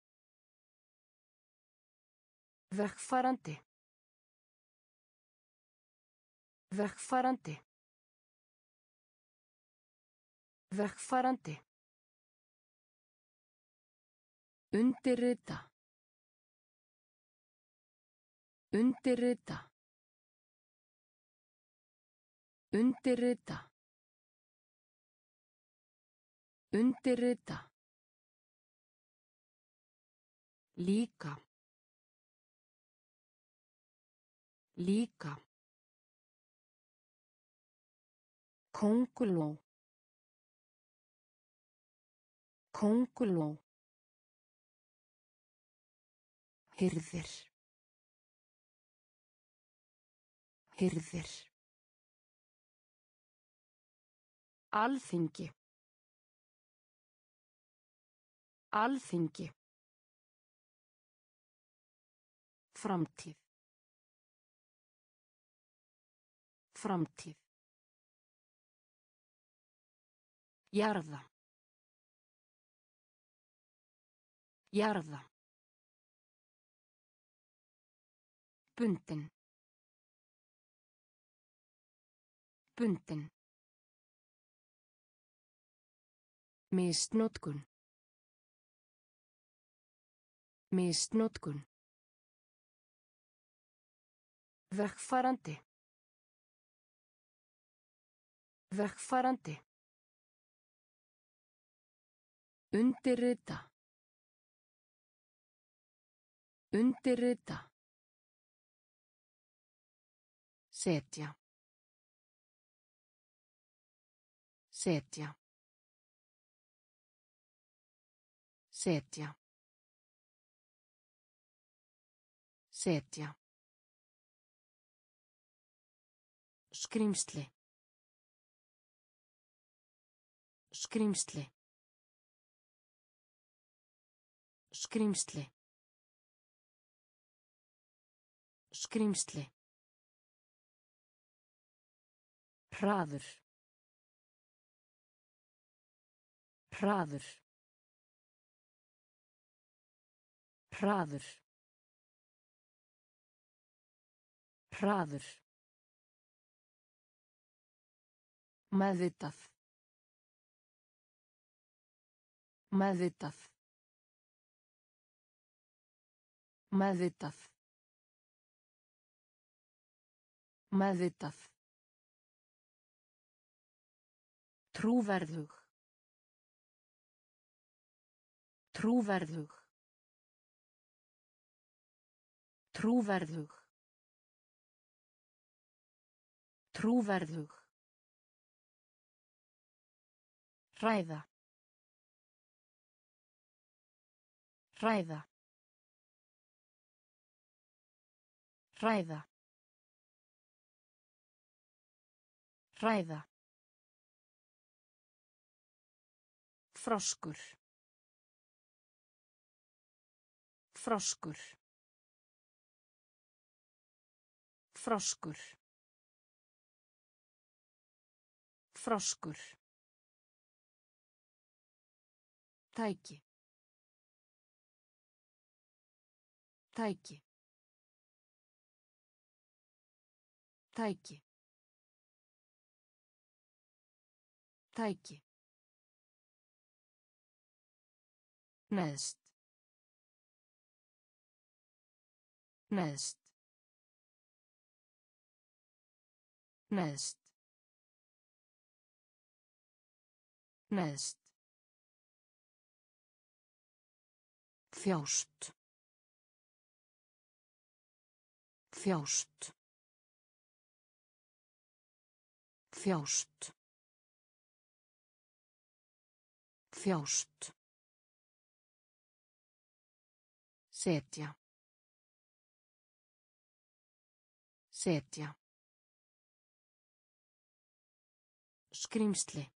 Vegfarandi. Vegfarandi. Vegfarandi. Undirrita. Undirrita. Undirrita. Undirrita. Líka. Líka. Kónguló. Kónguló. Hirðir. Hirðir. Alþingi. Alþingi. Framtíð. Framtíð. Jarða. Jarða. Bundin. Bundin. Misnotkun. Misnotkun. Vegfarandi. Vegfarandi. Undirrita. Undirrita. Setja. Setja. Setja. Setja. Skrímsli. Skrímsli. Skrímsli. Skrímsli. Hraður. Hraður. Hraður. Hraður. Meðvitað. Meðvitað. Meðvitað. Meðvitað. Trúverðug. Trúverðug. Trúverðug. Trúverðug. Ræða. Ræða. Ræða. Ræða. Froskur. Froskur. Froskur. Froskur. Tæki. Tæki. Tæki. Tæki. Neðst. Neðst. Neðst. Neðst. Þjást. Þjást. Þjást. Þjást. Setja. Setja. Skrímsli.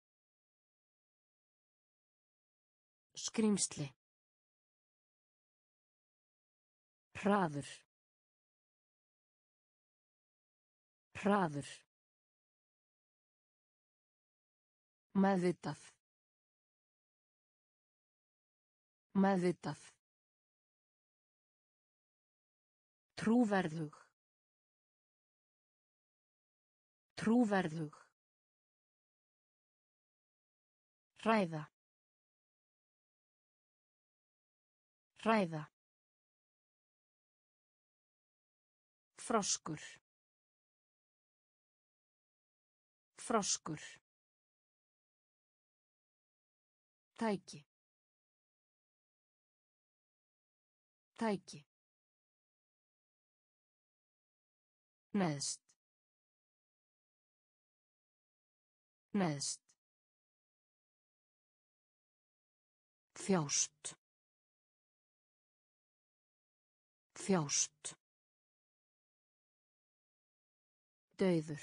Skrímsli. Hraður. Hraður. Meðvitað. Meðvitað. Trúverðug. Trúverðug. Ræða. Ræða. Froskur. Froskur. Tæki. Tæki. Neðst. Neðst. Þjást. Þjást. Dauður.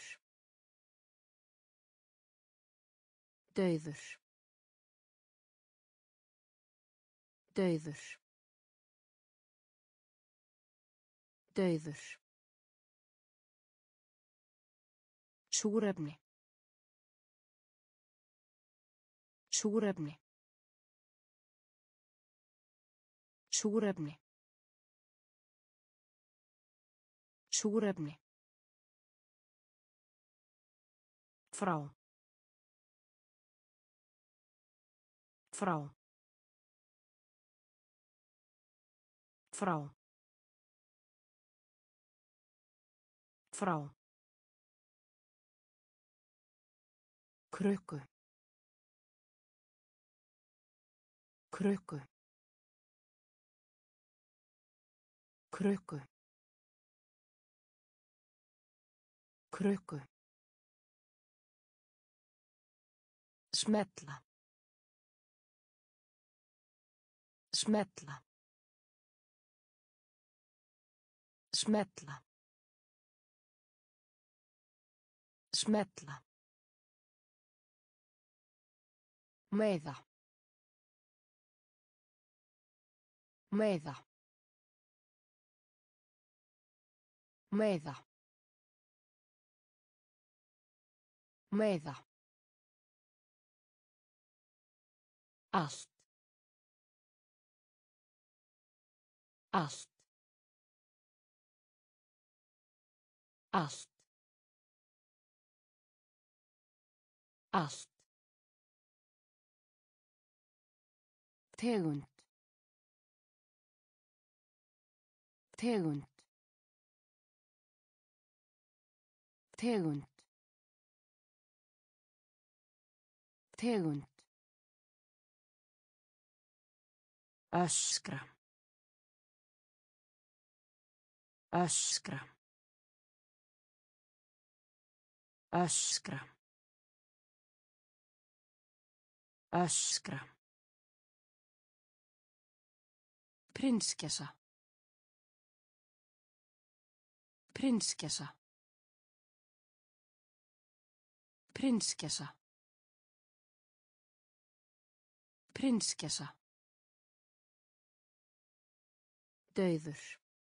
Dauður. Dauður. Dauður. Súrefni. Súrefni. Súrefni. Súrefni. Frá. Frá. Frá. Frá. Krukku. Krukku. Krukku. Krukku. Smetla. Smetla. Smetla. Smetla. Meiða. Meiða. Meiða. Meiða. Allt. Allt. Allt. Allt. Tegund. Tegund. Tegund. Tegund. Öskra. Öskra. Öskra. Öskra. Prinsessa. Prinsessa. Prinsessa. Prinsessa. Dauður.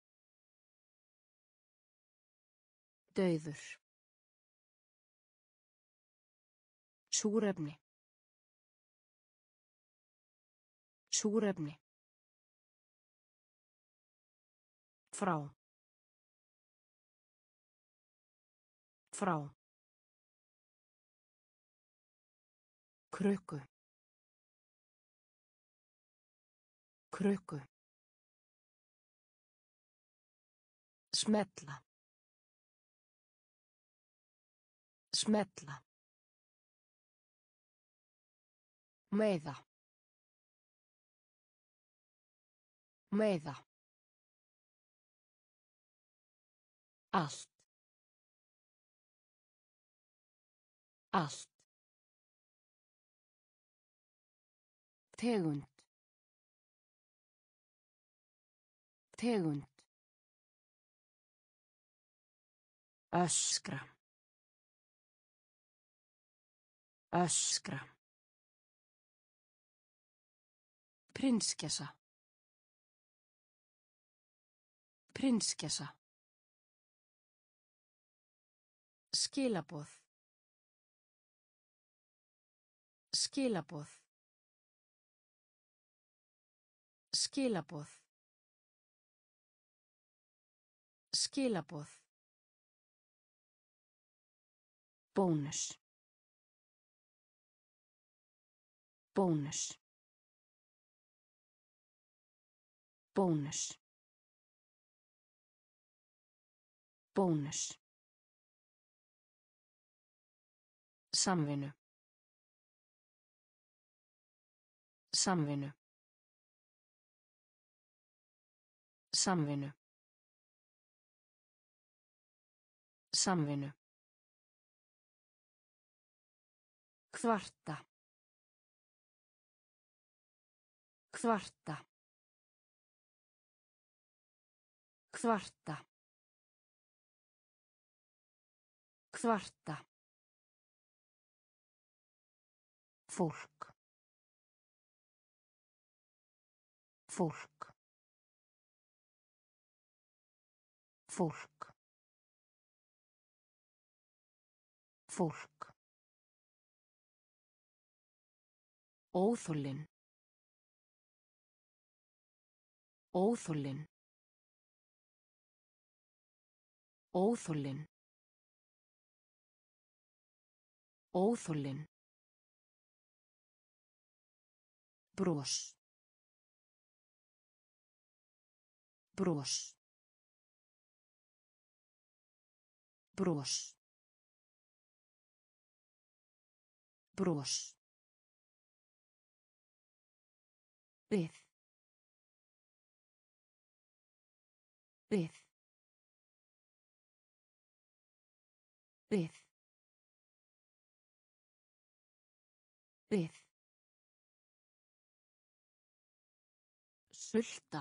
Dauður. Súrefni. Súrefni. Frá. Frá. Krukku. Krukku. Smetla. Smetla. Meiða. Meiða. Allt. Allt. Tegund. Tegund. Öskra. Öskra. Prinsessa. Prinsessa. Skilaboð. Skilaboð. Skilaboð. Skilaboð. Bónus. Bónus. Bónus. Bónus. Samvinnu. Samvinnu. Samvinnu. Samvinnu. Kvarta. Kvarta. Kvarta. Kvarta. Fólk. Fólk. Fólk. Fólk. Óþolinn. Óþolinn. Óþolinn. Óþolinn. Bros. Bros. Bros. Bros. Við. Við. Við. Við. Sulta.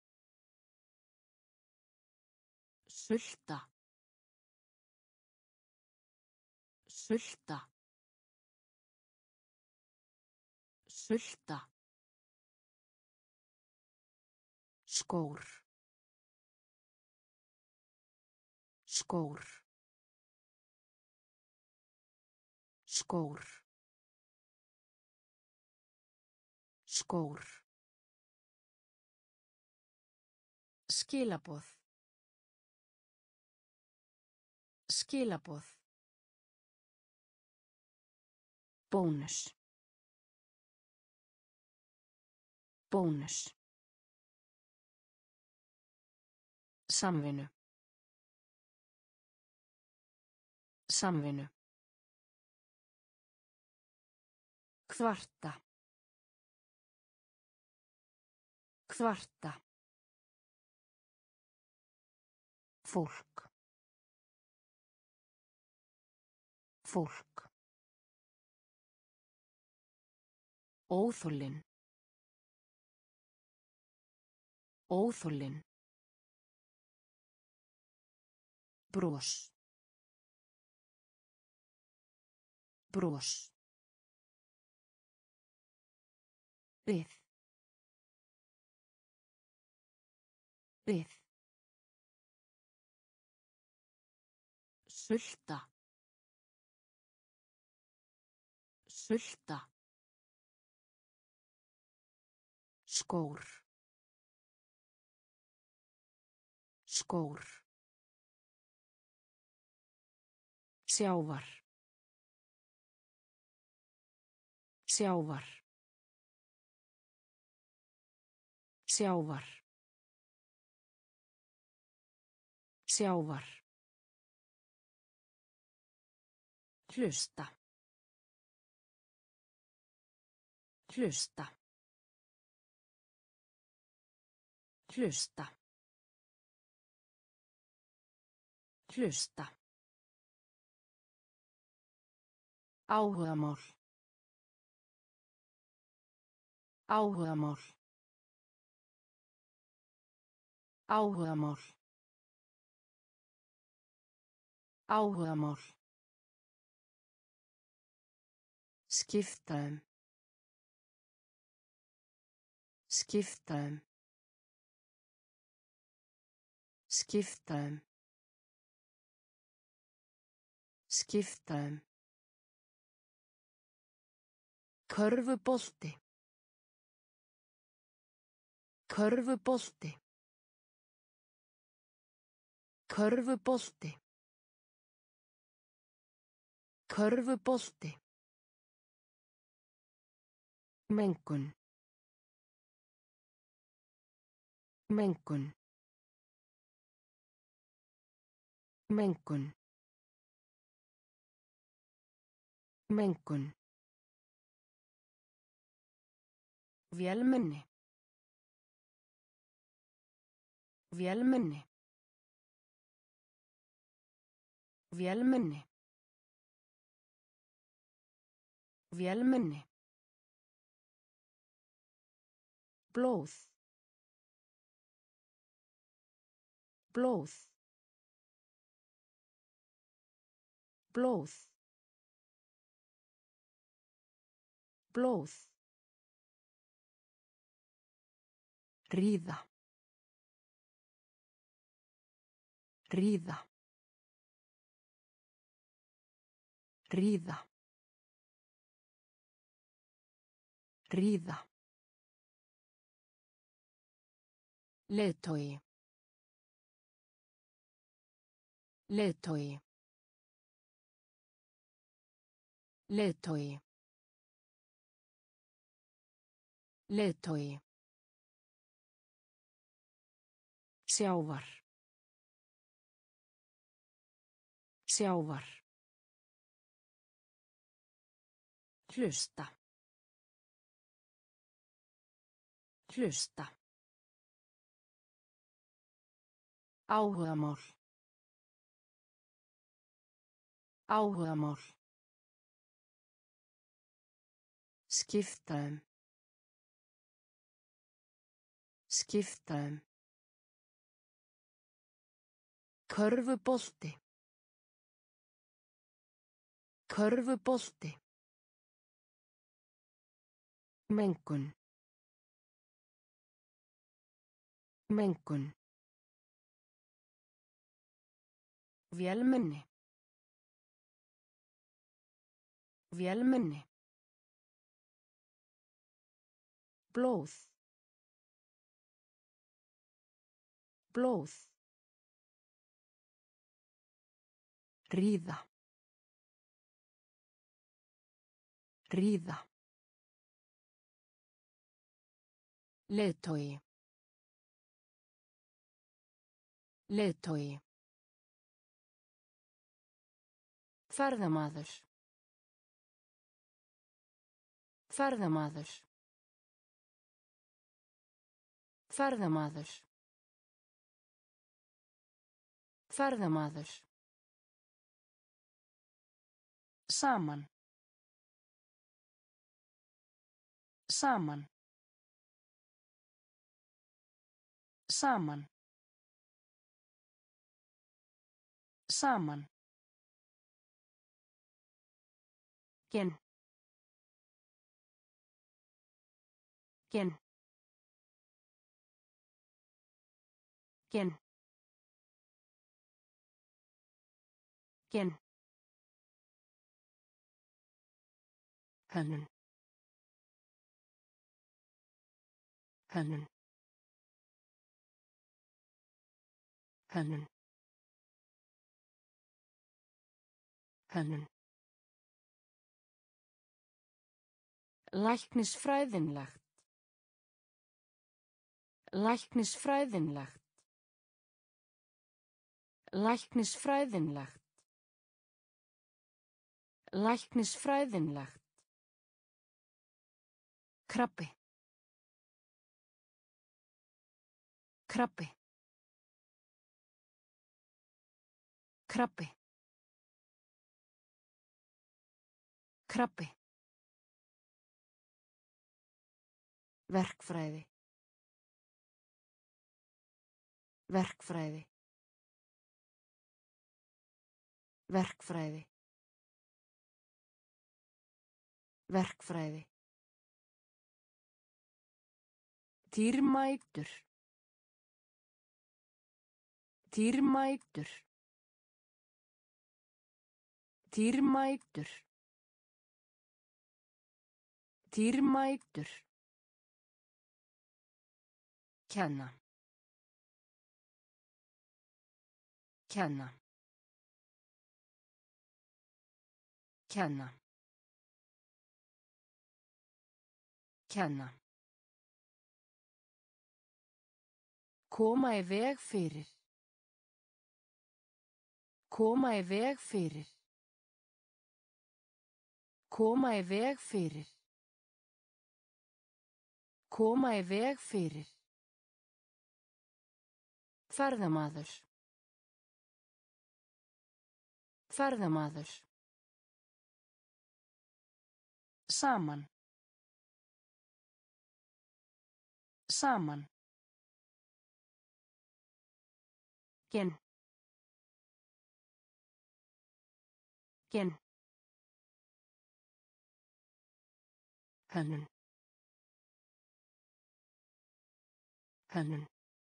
Sulta. Sulta. Sulta. Skór. Skór. Skór. Skór. Skilaboð. Skilaboð. Bónus. Bónus. Samvinnu. Samvinnu. Kvarta. Kvarta. Fólk. Fólk. Óþolinn. Óþolinn. Bros. Bros. Við. Við. Sulta. Sulta. Skór. Skór. Sjávar. Sjávar. Sjávar. Sjávar. Hlusta. Hlusta. Hlusta. Hlusta. Áhugamál. Áhugamál. Áhugamál. Áhugamál. Skipta um. Skipta um. Skipta um. Skipta um. Körfubolti. Körfubolti. Körfubolti. Körfubolti. Mengun. Mengun. Mengun. Mengun. Vélmenni. Vélmenni. Vélmenni. Vélmenni. Blóð. Blóð. Blóð. Blóð. Ríða. Ríða. Ríða. Ríða. Leiðtogi. Leiðtogi. Leiðtogi. Leiðtogi. Sjávar. Sjávar. Hlusta. Hlusta. Áhugamál. Áhugamál. Skipta um. Skipta um. Körfubolti. Körfubolti. Mengun. Mengun. Vélmenni. Vélmenni. Blóð. Blóð. Ríða. Ríða. Leiðtogi. Leiðtogi. Ferðamaður. Ferðamaður. Ferðamaður. Ferðamaður. Saman. Saman. Saman. Saman. Gen. Gen. Gen. Gen. Hönnun. Hönnun. Hönnun. Hönnun. Læknisfræðinlegt. Læknisfræðinlegt. Læknisfræðinlegt. Læknisfræðinlegt. Krabbi. Krabbi. Krabbi. Krabbi. Verkfræði. Verkfræði. Verkfræði. Verkfræði. Dýrmætur. Dýrmætur. Dýrmætur. Dýrmætur. Kenna. Kenna. Kenna. Kenna. Koma í veg fyrir. Koma í veg fyrir. Koma í veg fyrir. Koma í veg fyrir. Ferðamaður. Ferðamaður. Saman. Saman. Gen. Gen. Hönnun. Hönnun.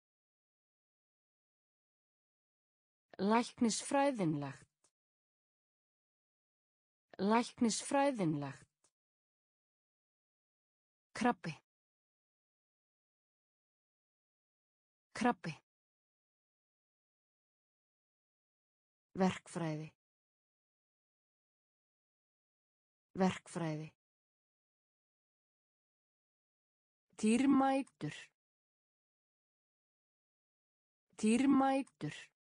Læknisfræðinlegt. Læknisfræðinlegt. Krabbi. Krabbi. Verkfræði. Verkfræði. Dýrmætur. Dýrmætur.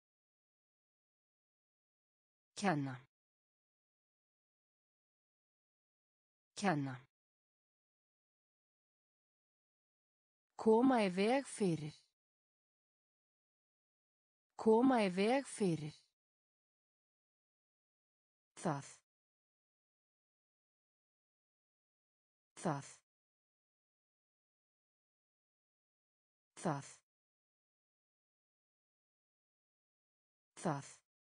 Kenna. Kenna. Koma í veg fyrir. Koma í veg fyrir. Það. Það. Það. Það.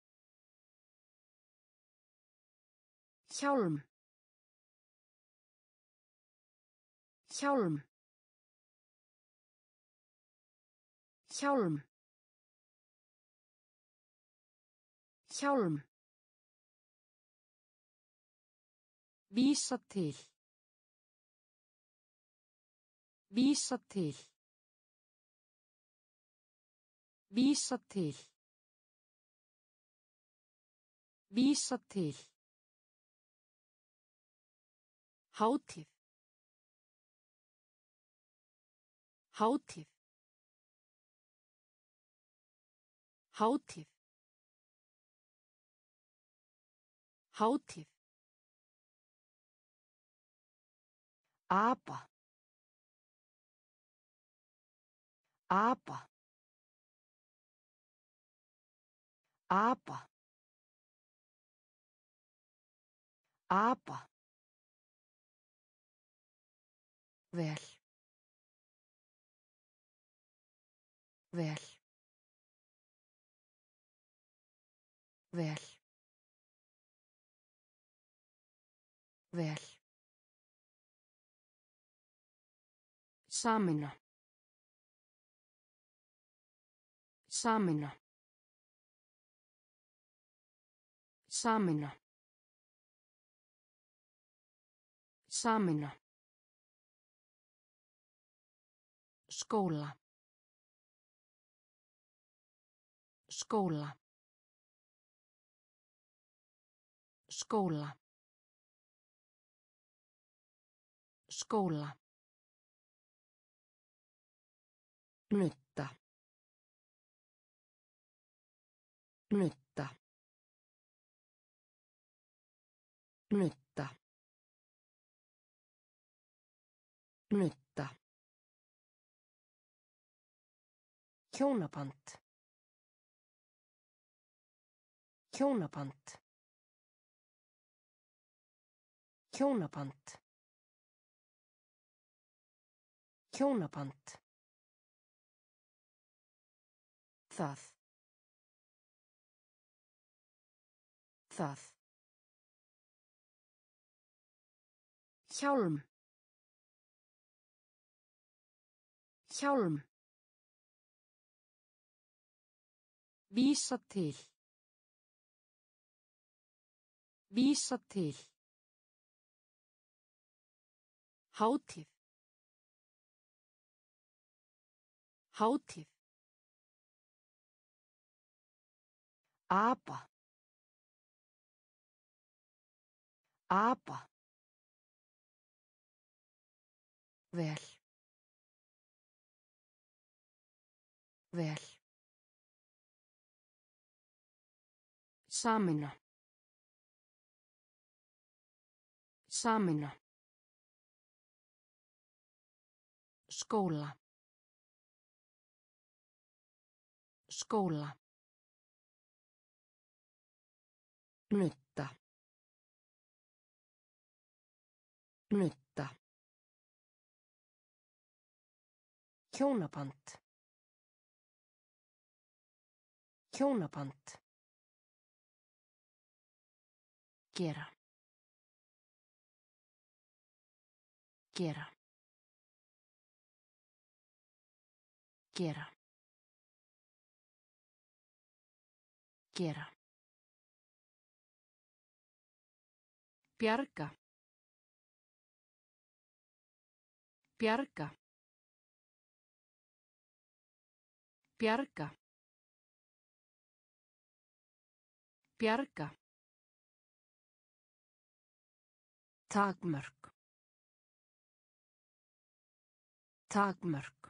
Hjálm. Hjálm. Hjálm. Hjálm. Vísa til. Vísa til. Vísa til. Vísa til. Hátíð. Hátíð. Hátíð. Hátíð. Apa. Apa. Apa. Apa. Vel. Vel. Vel. Vel. Sameina. Sameina. Sameina. Sameina. Skóla. Skóla. Skóla. Skóla. Nutta. Nutta. Nutta. Nutta. Hjónaband. Hjónaband. Hjónaband. Hjónaband. Það. Það. Hjálm. Hjálm. Vísa til. Vísa til. Hátíð. Hátíð. Apa. Apa. Vel. Vel. Sameina. Sameina. Skóla. Skóla. Nutta. Nutta. Hjónaband. Hjónaband. Gera. Gera. Gera. Gera. Bjarga. Bjarga. Bjarga. Bjarga. Takmörk. Takmörk.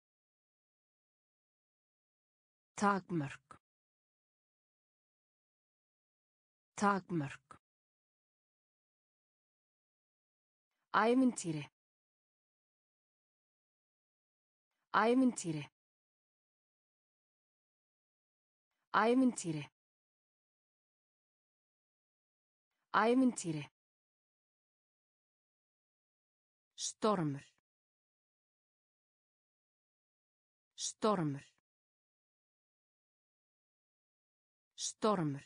Takmörk. Takmörk. Ævintýri. Ævintýri. Ævintýri. Ævintýri. Stormur. Stormur. Stormur.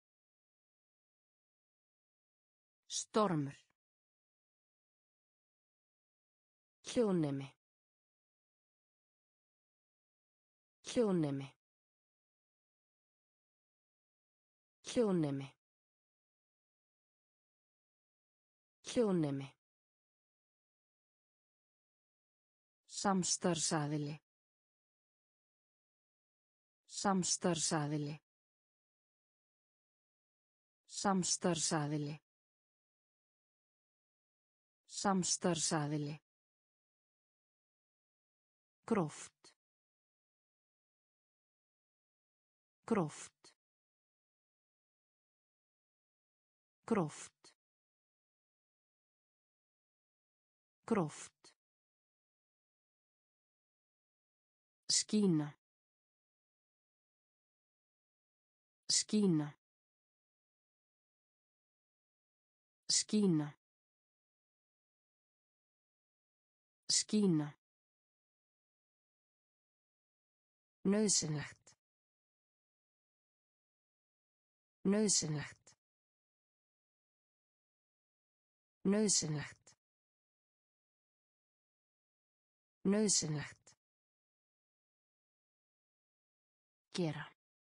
Stormur. Hljóðnemi. Hljóðnemi. Hljóðnemi. Hljóðnemi. Samstarfsaðili. Samstarfsaðili. Samstarfsaðili. Samstarfsaðili. Gróft. Gróft. Gróft. Gróft. Skína. Skína. Skína. Skína. Nauðsynlegt. Nauðsynlegt. Nauðsynlegt. Nauðsynlegt. Gera.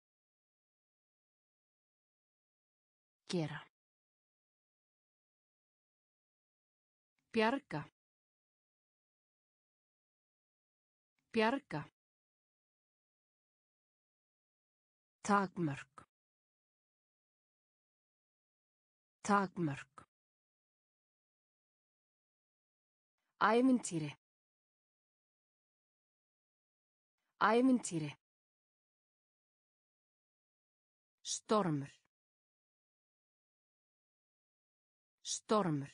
Gera. Bjarga. Bjarga. Takmörk. Takmörk. Ævintýri. Ævintýri. Stormur. Stormur.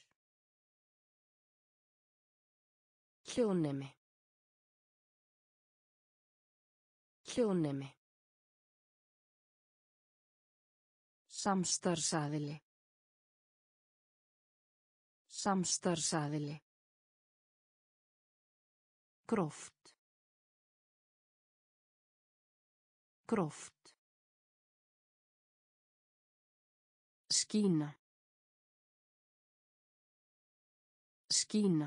Hljóðnemi. Hljóðnemi. Samstarfsaðili. Samstarfsaðili. Gróft. Gróft. Skína. Skína.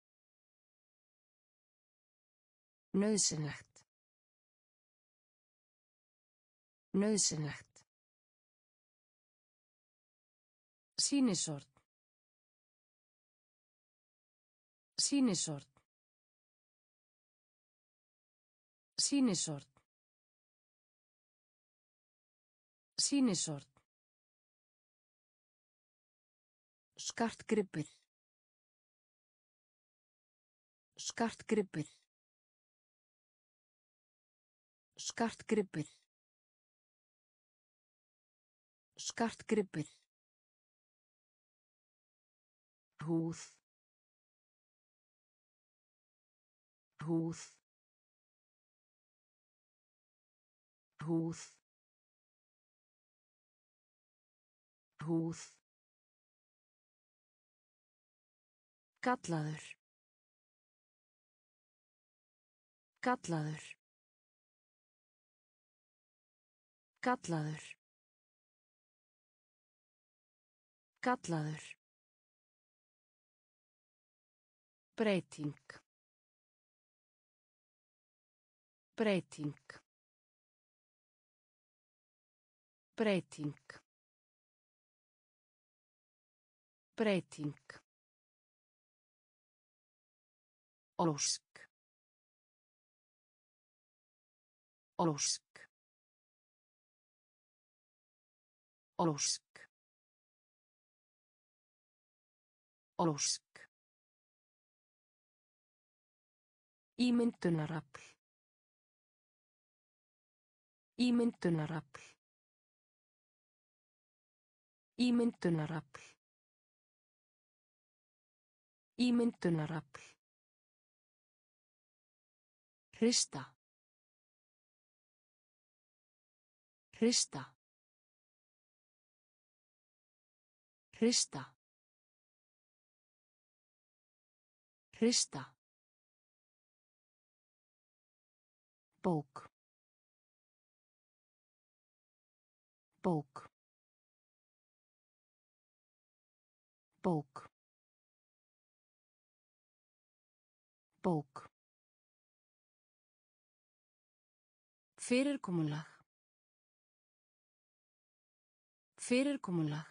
Nauðsynlegt. Nauðsynlegt. Sýnisort. Sýnisort. Sýnisort. Sýnisort. Skartgripur. Skartgripur. Skartgripur. Skartgripur. Húð. Húð. Húð. Húð. Gallaður. Gallaður. Gallaður. Gallaður. Breyting. Breyting. Breyting. Breyting. Ósk. Ósk. Ósk. Ósk. Ímyndunarafl. Ímyndunarafl. Ímyndunarafl. Ímyndunarafl. Hrista. Hrista. Hrista. Hrista. Bók. Bók. Bók. Bók. Fyrirkomulag. Fyrirkomulag.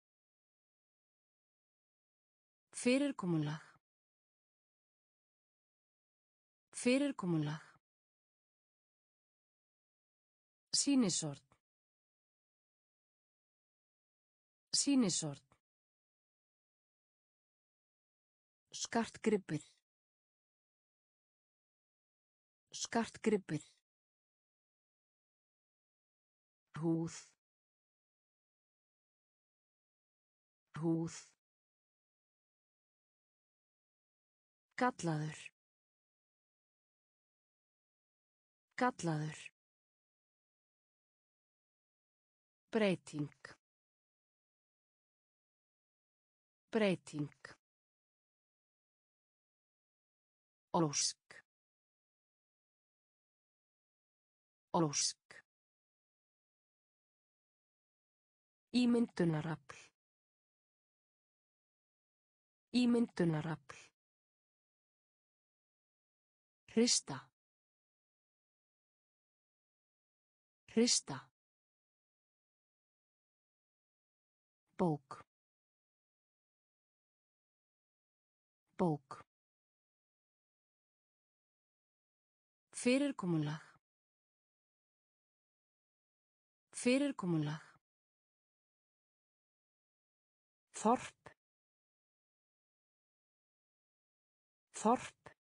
Fyrirkomulag. Fyrirkomulag. Sýnishorn. Sýnishorn. Skartgripur. Skartgripur. Húð. Húð. Gallaður. Gallaður. Breyting. Breyting. Ósk. Ósk. Ímyndunarafl. Ímyndunarafl. Hrista. Hrista. Bók. Bók. Fyrirkomulag. Fyrirkomulag. Þorp. Þorp.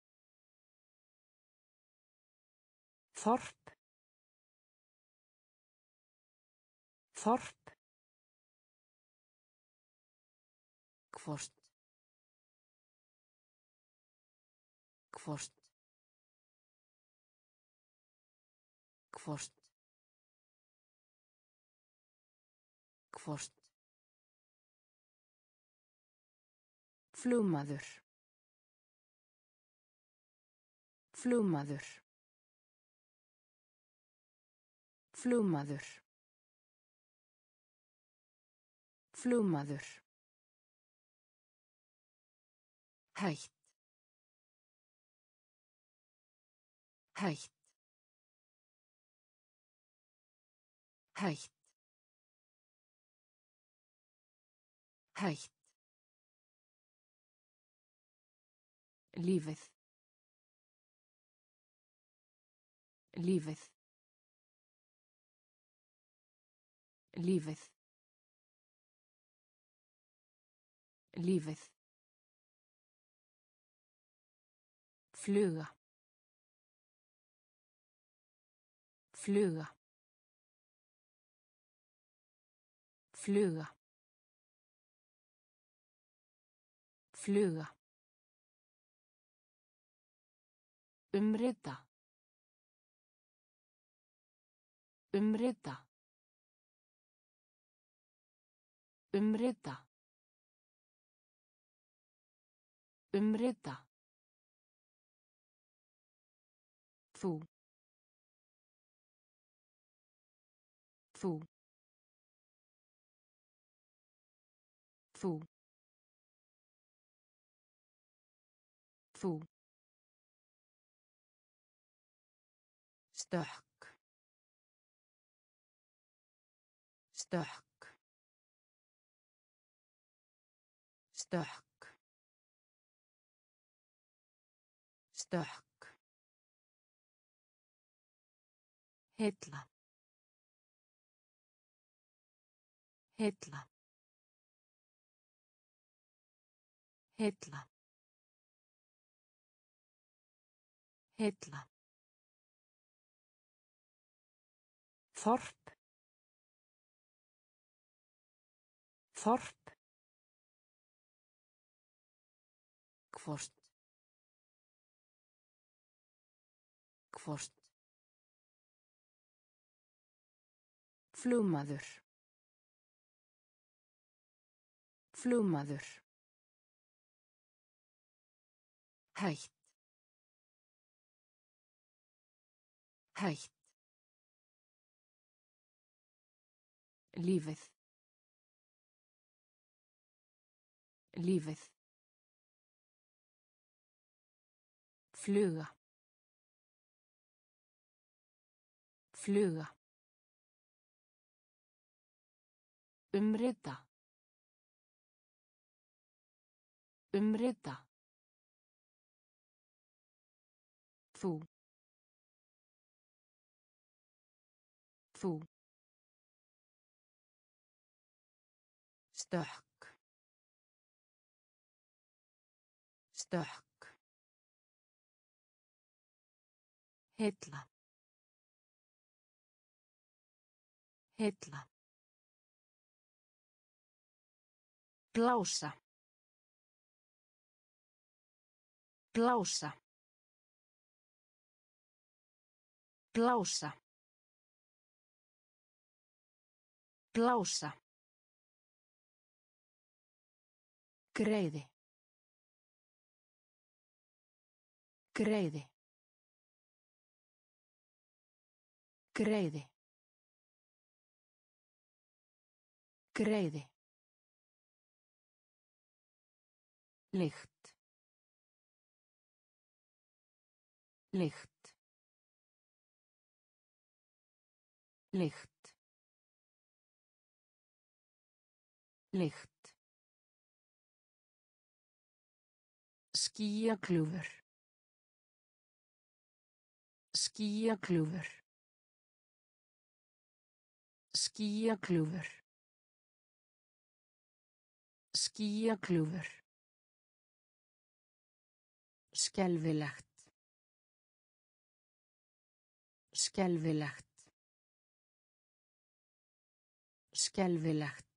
Þorp. Þorp. Hvort. Hvort. Hvort. Hvort. Flugmaður. Flugmaður. Flugmaður. Flugmaður. Hætt. Hætt. Hætt. Hætt. Lífið. Lífið. Lífið. Lífið. Fluga. Fluga. Fluga. Fluga. Umrita. Umrita. Umrita. Umrita. Þú. Þú. Þú. Þú. Stökk. Stökk. Stökk. Stökk. Heilla. Heilla. Heilla. Heilla. Þorp. Þorp. Hvort. Hvort. Flugmaður. Flugmaður. Hætt. Hætt. Lífið. Lífið. Fluga. Fluga. Umrita. Umrita. Þú. Þú. Stökk. Stökk. Heilla. Heilla. Blása. Blása. Blása. Blása. Greiði. Greiði. Greiði. Greiði. Lykt. Lykt. Lykt. Lykt. Skýjakljúfur. Skýjakljúfur. Skýjakljúfur. Skýjakljúfur. Skelfilegt. Skelfilegt. Skelfilegt.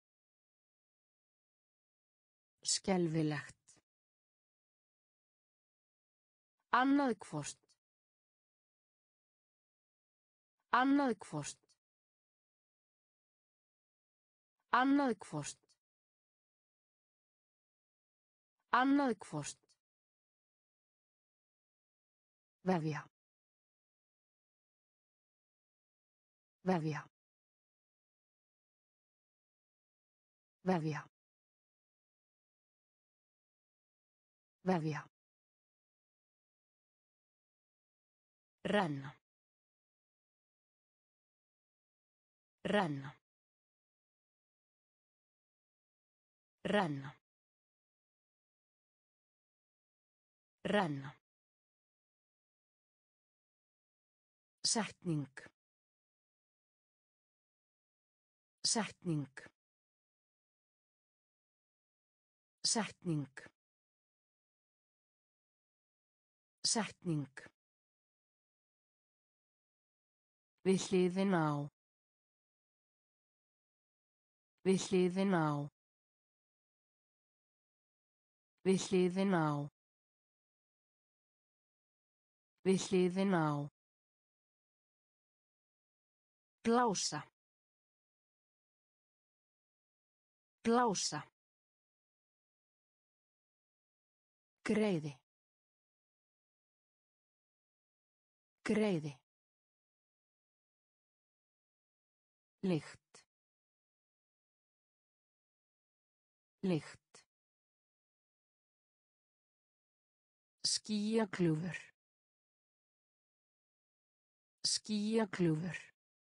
Skelfilegt. Annað hvort. Annað hvort. Annað hvort. Annað hvort. Vefja. Vefja. Vefja. Vefja. Renna. Renna. Renna. Renna. Setning. Setning. Setning. Setning. Við hliðina á. Við hliðina á. Við hliðina á. Við hliðina á. Blása. Blása. Greiði. Greiði. Lykt. Lykt. Skýjakljúfur. Skýjakljúfur.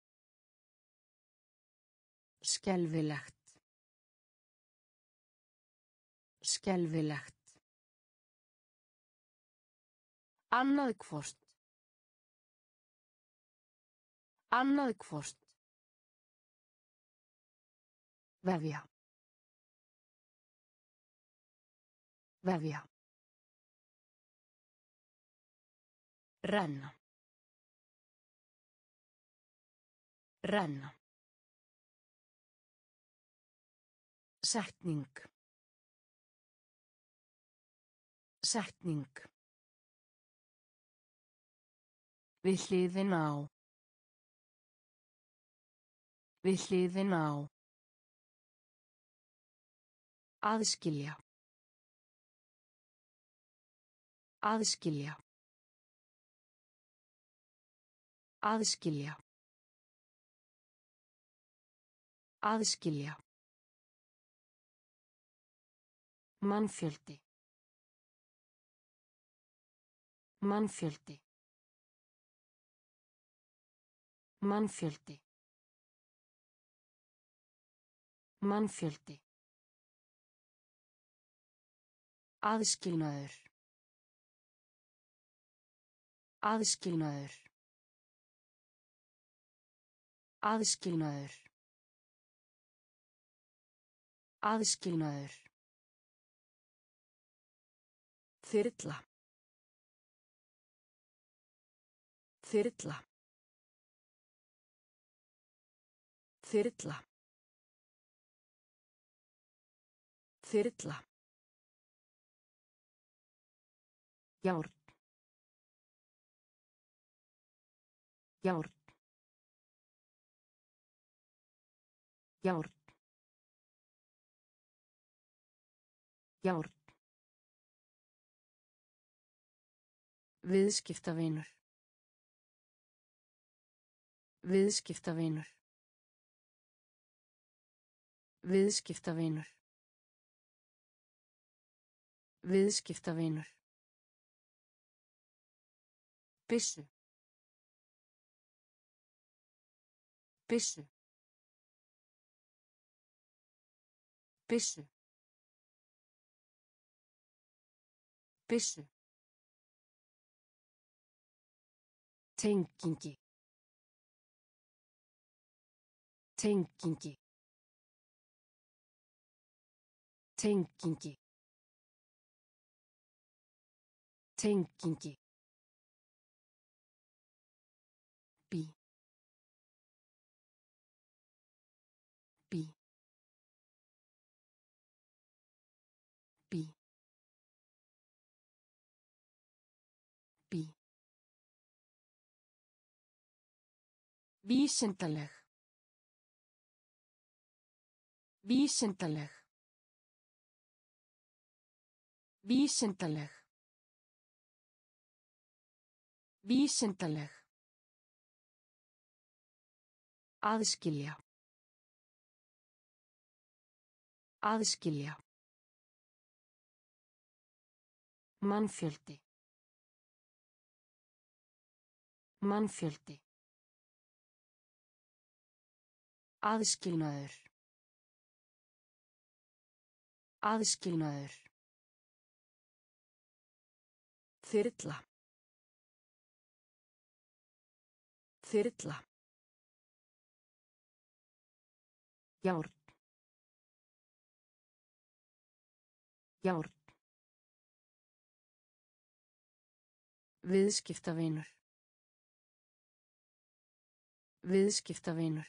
Skelfilegt. Skelfilegt. Annað hvort. Annað hvort. Vefja. Vefja. Renna. Renna. Setning. Setning. Við hliðina á. Við hliðina á. Aðskilja. Aðskilja. Aðskilja. Aðskilja. Mannfjöldi. Mannfjöldi. Mannfjöldi. Mannfjöldi. Aðskilnaður. Aðskilnaður. Aðskilnaður. Aðskilnaður. Þyrla. Þyrla. Þyrla. Þyrla. Járn. Járn. Járn. Járn. Viðskiptavinur. Viðskiptavinur. Viðskiptavinur. Viðskiptavinur. Byssu. Byssu. Byssu. Byssu. Tengingi. Tengingi. Tengingi. Tengingi. Bí. Bí. Bí. Bí. Vísindaleg. Vísindaleg. Vísindaleg. Vísindaleg. Aðskilja. Aðskilja. Mannfjöldi. Mannfjöldi. Aðskilnaður. Aðskilnaður. Þyrla. Þyrla. Járn. Járn. Viðskiptavinur. Viðskiptavinur.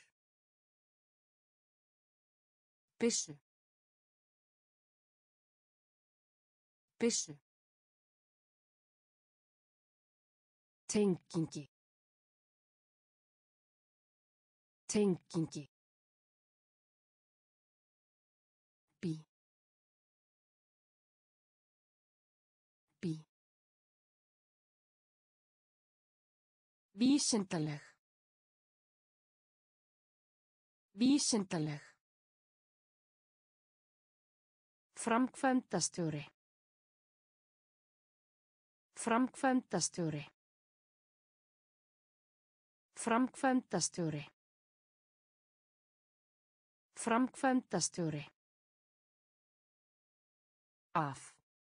Byssu. Byssu. Tengingi. Tengingi. Bí. Bí. Vísindaleg. Vísindaleg. Framkvæmdastjóri. Framkvæmdastjóri. Framkvæmdastjóri. Framkvæmdastjóri. Af.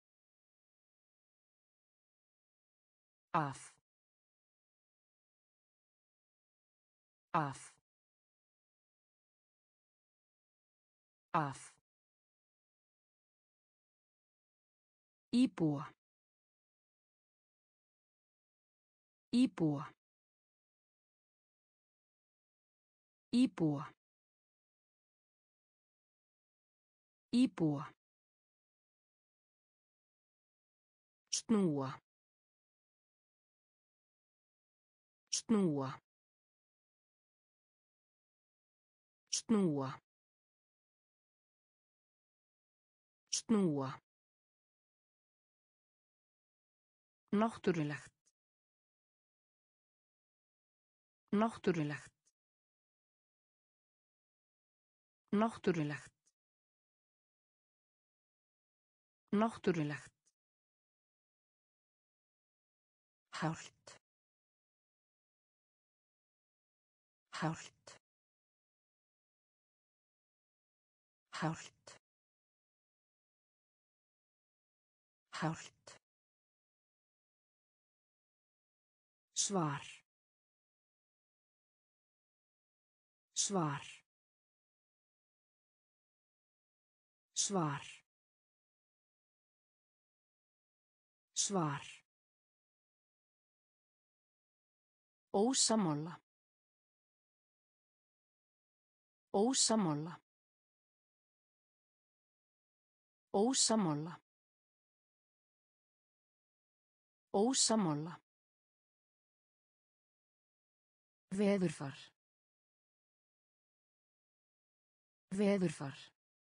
Af. Af. Af. Íbúa. Íbúa. Íbúa. Íbúa. Snúa. Snúa. Snúa. Snúa. Náttúrulegt. Náttúrulegt. Náttúrulegt. Náttúrulegt. Hált. Hált. Hált. Hált. Svar. Svar. Svar. Svar. Ósammála. Ósammála. Ósammála. Ósammála. Veðurfar. Veðurfar.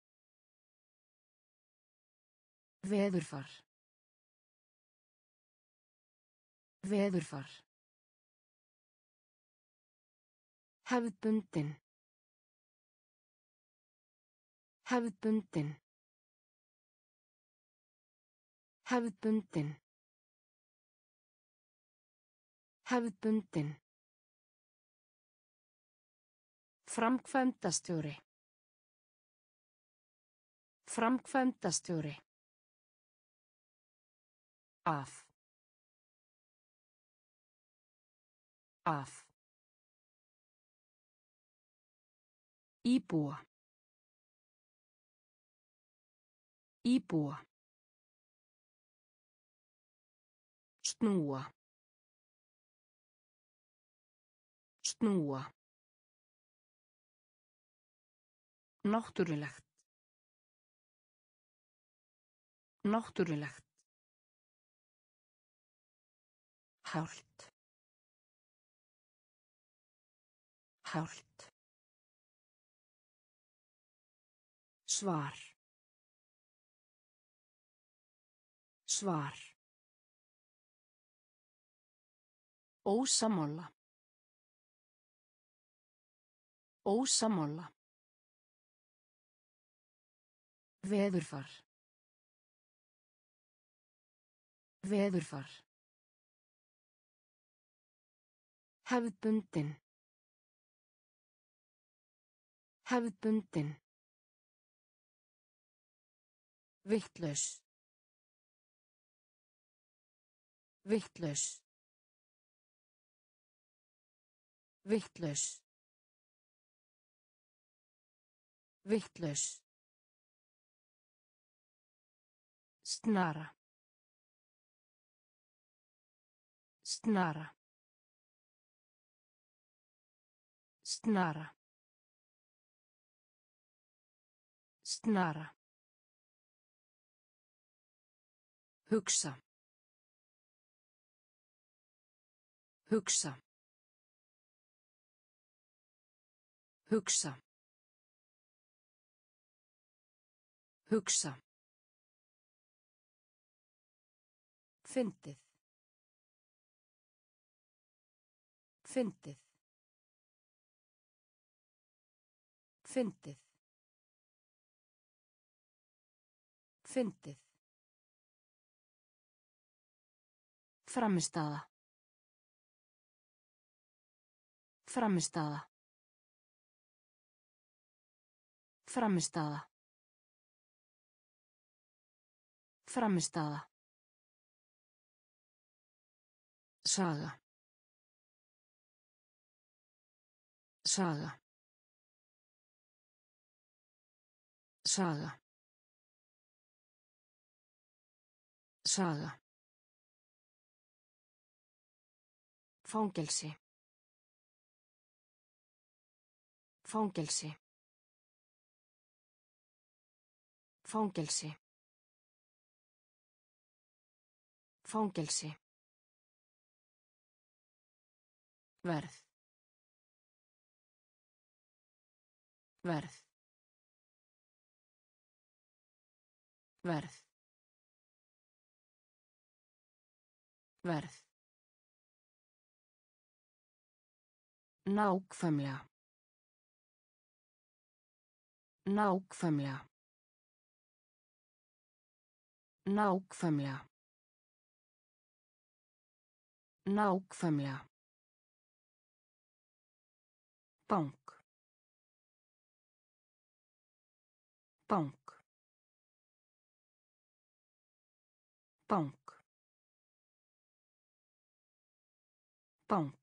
Veðurfar. Veðurfar. Hefðbundin. Hefðbundin. Hefðbundin. Hefðbundin. Framkvæmdastjóri. Framkvæmdastjóri. Af. Af. Íbúa. Íbúa. Snúa. Snúa. Náttúrulegt. Náttúrulegt. Hált. Hált. Svar. Svar. Ósammála. Ósammála. Veðurfar. Veðurfar. Hefðbundin. Hefðbundin. Vitlaus. Vitlaus. Vitlaus. Vitlaus. Snara. Snara. Snara. Snara. Hugsa. Hugsa. Hugsa. Hugsa. Fyndið. Fyndið. Fyndið. Fyndið. Frammistaða. Frammistaða. Frammistaða. Frammistaða. Saga. Saga. Saga. Saga. Fangelsi. Fangelsi. Fangelsi. Fangelsi. Verð. Verð. Verð. Verð. Nákvæmlega. Nákvæmlega. Nákvæmlega. Nákvæmlega. Bank. Bank. Bank. Bank.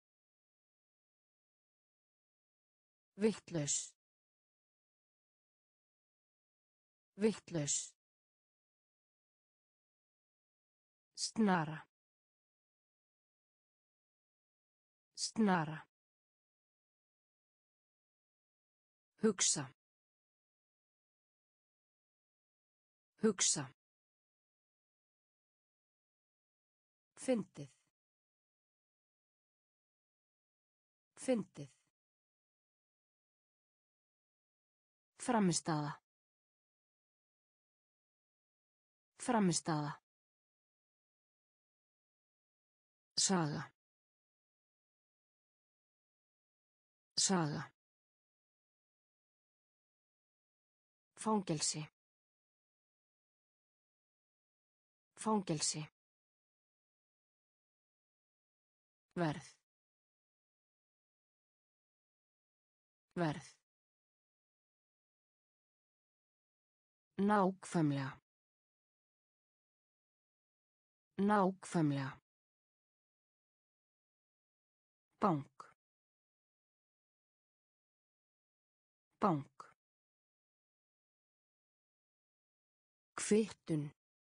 Vitlaus. Vitlaus. Snara. Snara. Hugsa. Hugsa. Fyndið. Fyndið. Frammistaða. Frammistaða. Saga. Saga. Fangelsi. Fangelsi. Verð. Verð. Nákvæmlega. Nákvæmlega. Bank. Bank. Kvittun.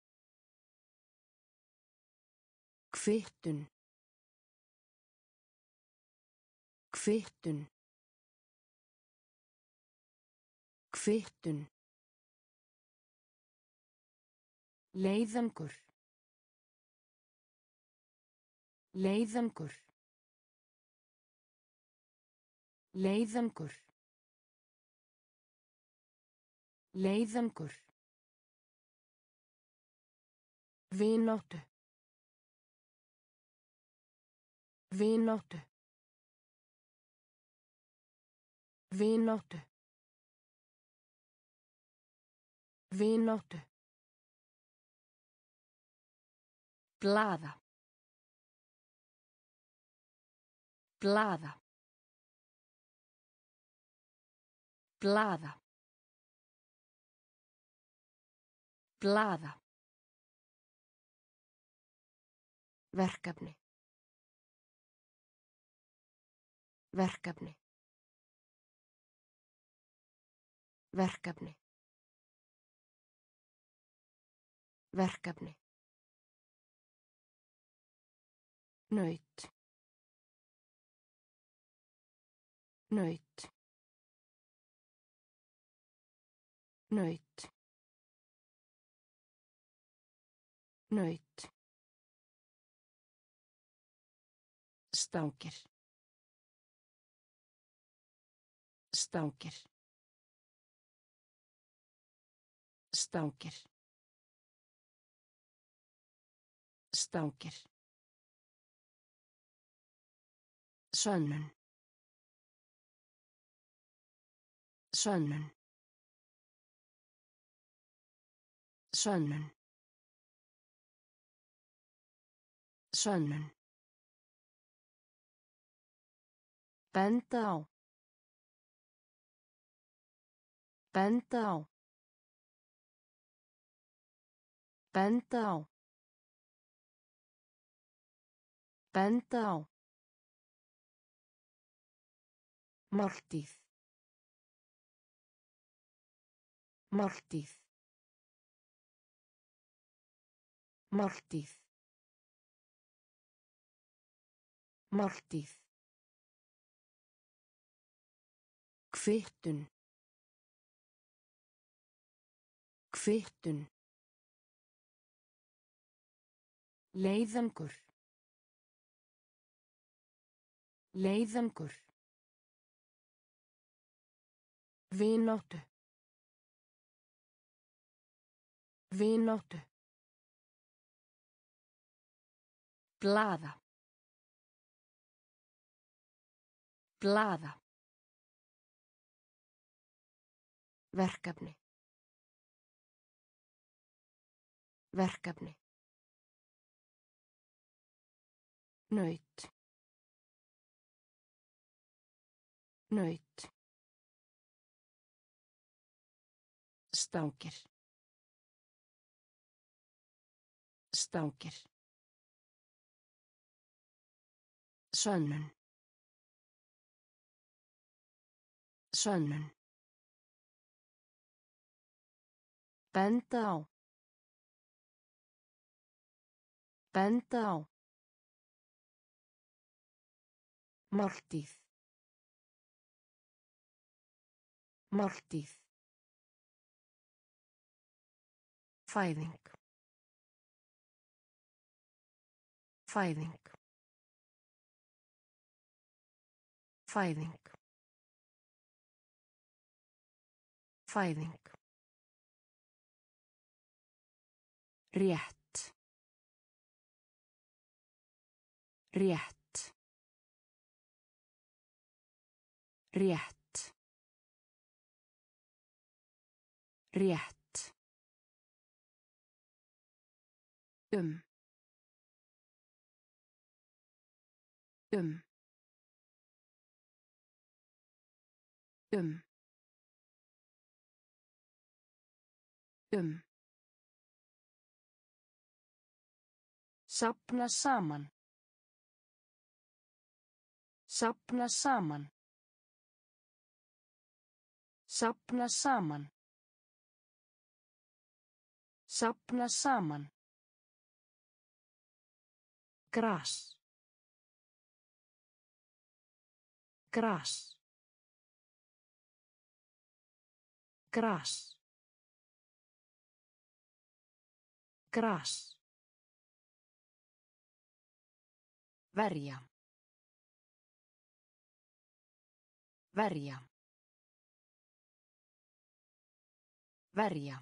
Kvittun. Kvittun. Kvittun. Leiðangur. Leiðangur. Leiðangur. Leiðangur. Vináttu. Vináttu. Vináttu. Vináttu. Blaða. Blaða. Blaða. Blaða. Verkefni. Verkefni. Verkefni. Verkefni. Naut. Naut. Naut. Naut. Stangir. Stangir. Stangir. Stangir. Sönnun. Sönnun. Sönnun. Sönnun. Benda á. Benda á. Benda á. Benda á. Máltíð. Máltíð. Máltíð. Máltíð. Kvittun. Kvittun. Leiðangur. Leiðangur. Vináttu. Vináttu. Blaða. Blaða. Verkefni. Verkefni. Naut. Naut. Stangir. Stangir. Sönnun. Sönnun. Benda á. Benda á. Máltíð. Máltíð. Fæðing. Fæðing. Fæðing. Fæðing. Rétt. Rétt. Rétt. Rétt. Um. Um. Um. Um. Safna saman. Safna saman. Safna saman. Safna saman. Gras. Gras. Gras. Gras. Verja. Verja. Verja.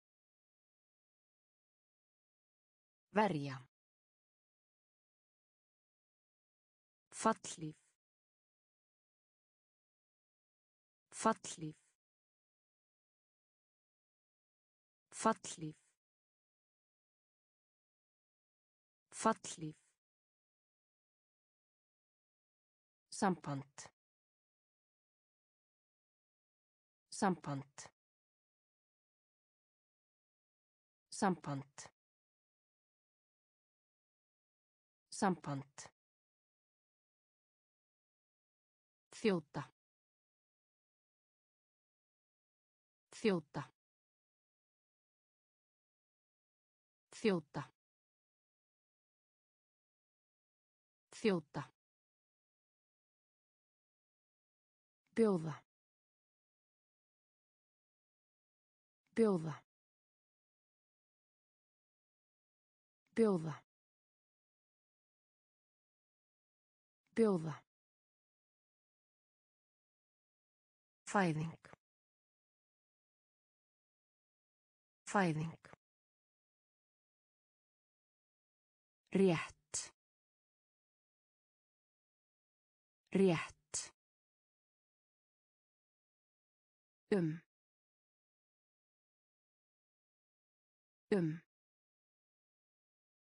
Verja. Fallhlíf. Fallhlíf. Fallhlíf. Fallhlíf. Samband. Samband. Samband. Samband. Þjóta. Þjóta. Þjóta. Þjóta. Bjóða. Bjóða. Bjóða. Bjóða. Fæðing. Fæðing. Rétt. Rétt. Um. Um.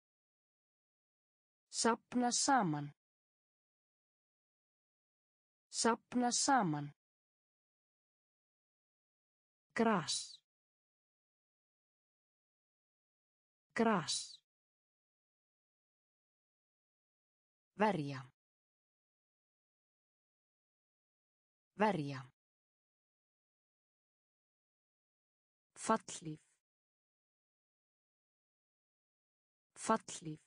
Safna saman. Safna saman. Gras. Gras. Verja. Verja. Fallhlíf. Fallhlíf.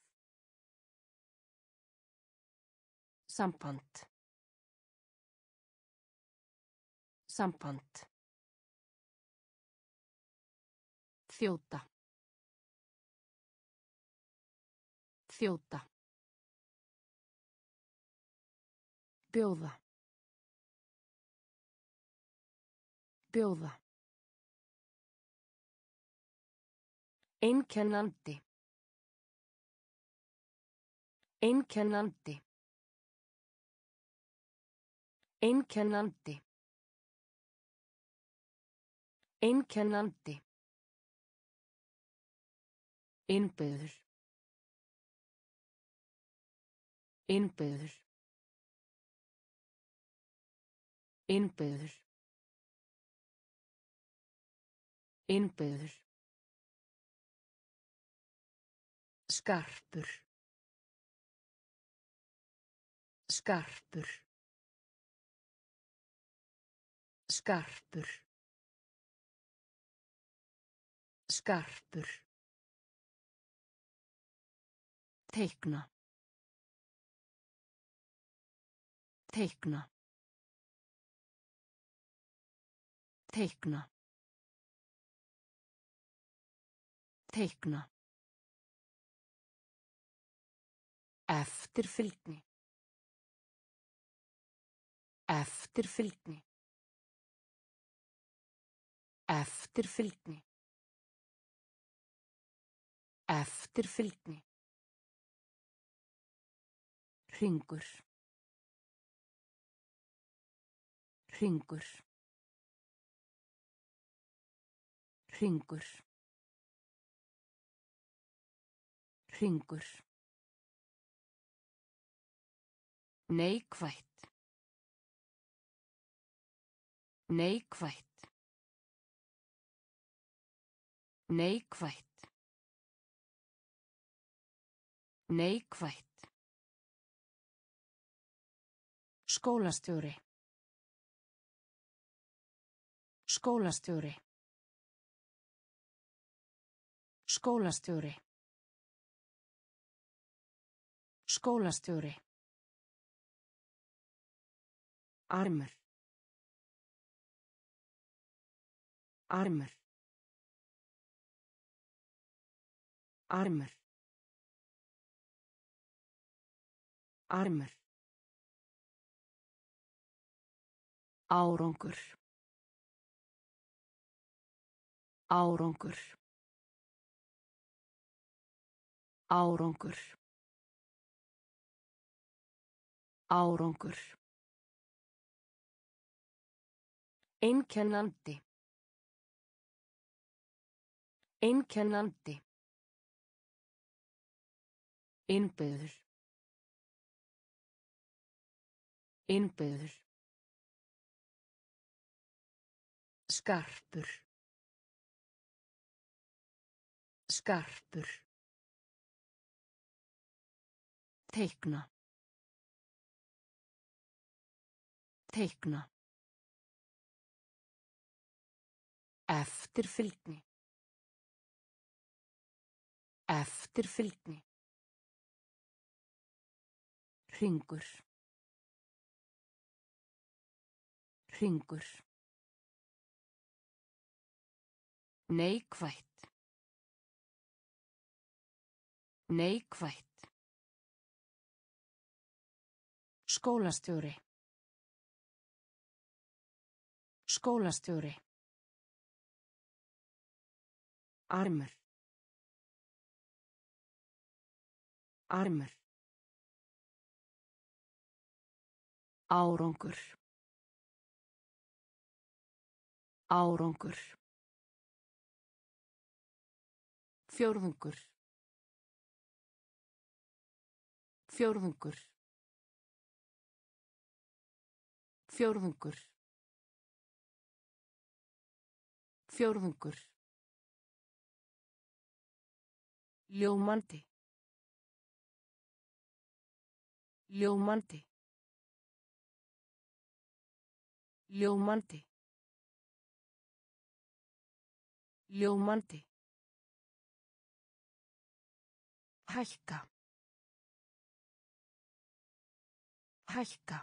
Samband. Samband. Þjóta. Þjóta. Bjóða. Bjóða. Einkennandi. Einkennandi. Einkennandi. Einkennandi. Innbyður. Innbyður. Innbyður. Innbyður. Skarpur. Skarpur. Skarpur. Skarpur. Teikna. Teikna. Teikna. Teikna. Eftirfylgni. Eftirfylgni. Eftirfylgni. Eftirfylgni. Hringur. Hringur. Hringur. Hringur. Neikvætt. Neikvætt. Neikvætt. Neikvætt. Skólastjóri. Skólastjóri. Skólastjóri. Skólastjóri. Armur. Armur. Armur. Armur. Árangur. Árangur. Árangur. Árangur. Einkennandi. Einkennandi. Innbyður. Innbyður. Skarpur. Skarpur. Teikna. Teikna. Eftirfylgni. Eftirfylgni. Hringur. Hringur. Neikvætt. Neikvætt. Skólastjóri. Skólastjóri. Armur. Armur. Árangur. Árangur. Fjórðungur. Fjórðungur. Fjórðungur. Fjórðungur. Ljómandi. Ljómandi. Ljómandi. Ljómandi. Hækka. Hækka.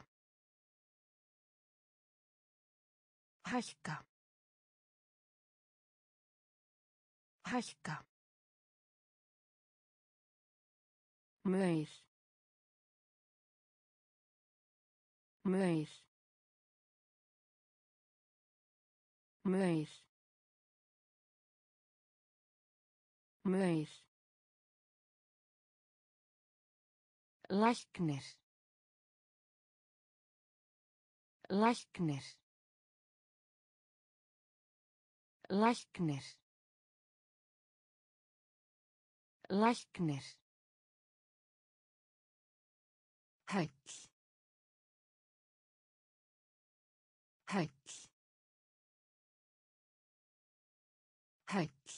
Hækka. Hækka. Maur. Maur. Maur. Maur. Læknir. Læknir. Læknir. Læknir. Hæll. Hæll. Hæll.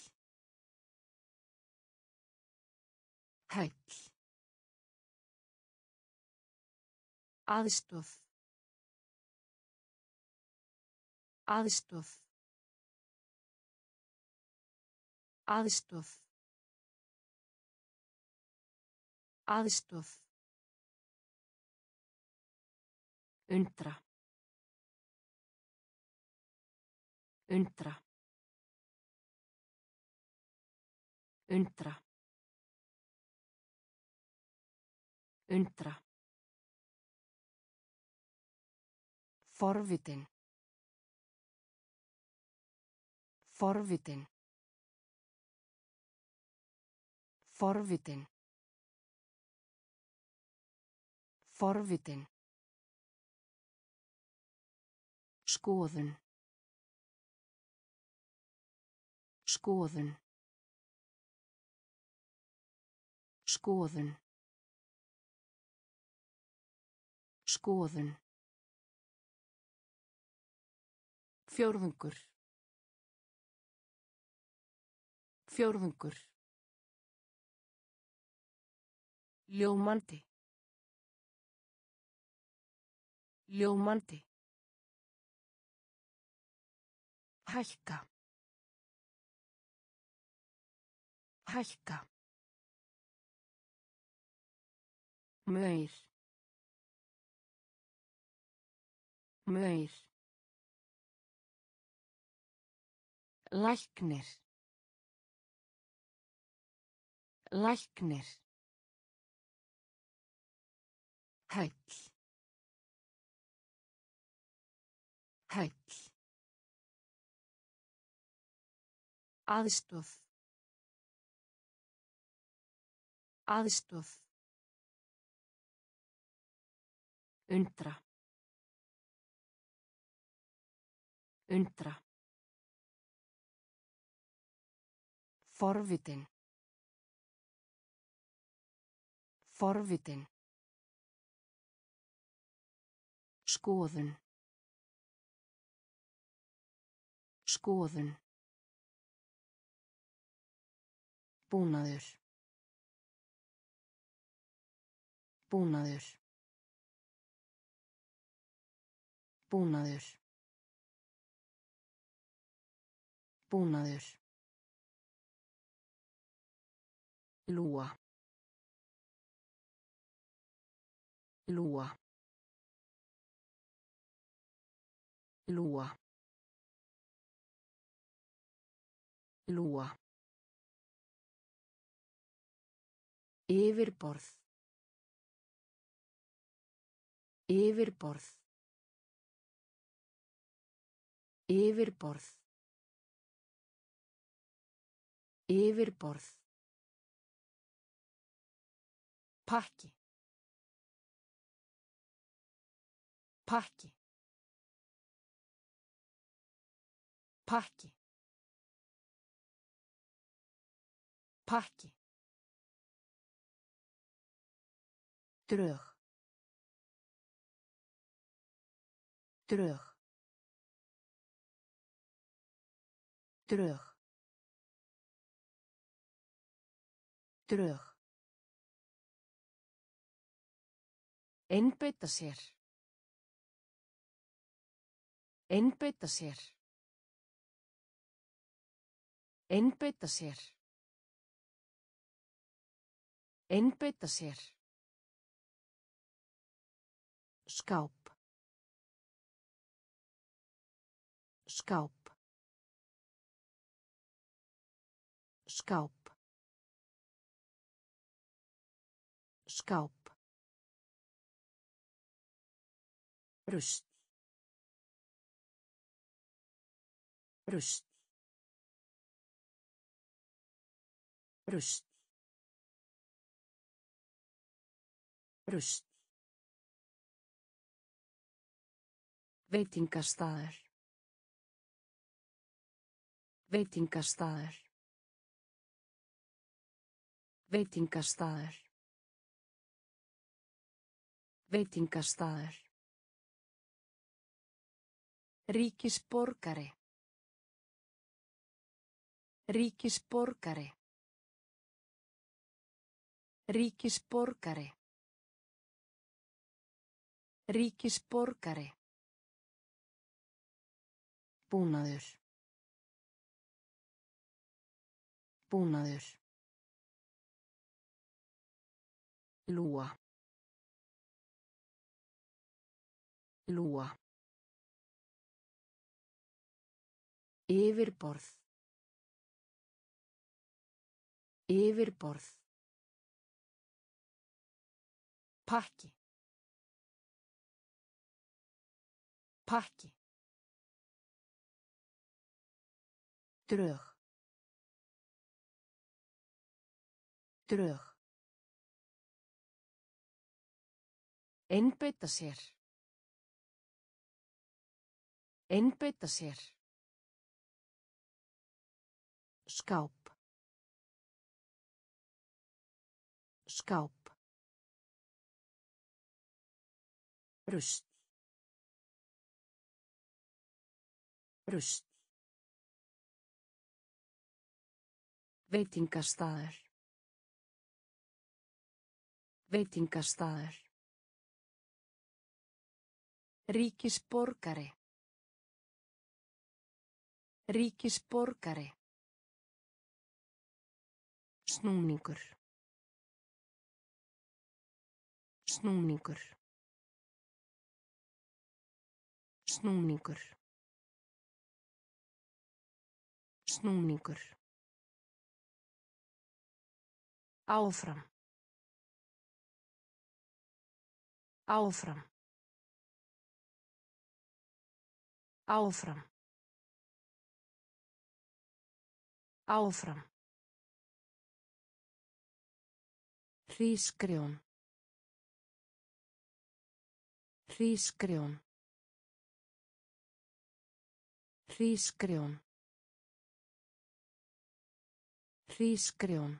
Hæll. Aðstoð. Aðstoð. Aðstoð. Aðstoð. Undra. Undra. Undra. Undra. Forvitin. Forvitin. Forvitin. Forvitin. Skoðun. Skoðun. Skoðun. Skoðun. Fjórðungur. Fjórðungur. Ljómandi. Ljómandi. Hækka. Hækka. Maur. Maur. Læknir. Læknir. Hæll. Hæll. Aðstoð. Aðstoð. Undra. Undra. Forvitin. Forvitin. Skoðun. Skoðun. Búnaður. Búnaður. Búnaður. Búnaður. Lúa. Lúa. Lúa. Lúa. Yfirborð. Yfirborð. Yfirborð. Yfirborð. Pakki. Pakki. Pakki. Pakki. Drög. Drög. Drög. Drög. Einbeita sér. Einbeita sér. Einbeita sér. Einbeita sér. Skáp. Skáp. Skáp. Skáp. Rust. Rust. Rust. Rust. Veitingastaður. Veitingastaður. Veitingastaður. Veitingastaður. Ríkisborgari. Ríkisborgari. Ríkisborgari. Ríkisborgari. Búnaður. Búnaður. Lúa. Lúa. Yfirborð. Yfirborð. Pakki. Pakki. Drög. Drög. Einbeita sér. Einbeita sér. Skáp. Skáp. Rust. Rust. Veitingastaður. Veitingastaður. Ríkisborgari. Ríkisborgari. Snúningur. Snúningur. Snúningur. Snúningur. Áfram. Áfram. Áfram. Áfram. Hrísgrjón. Hrísgrjón. Hrísgrjón. Hrísgrjón.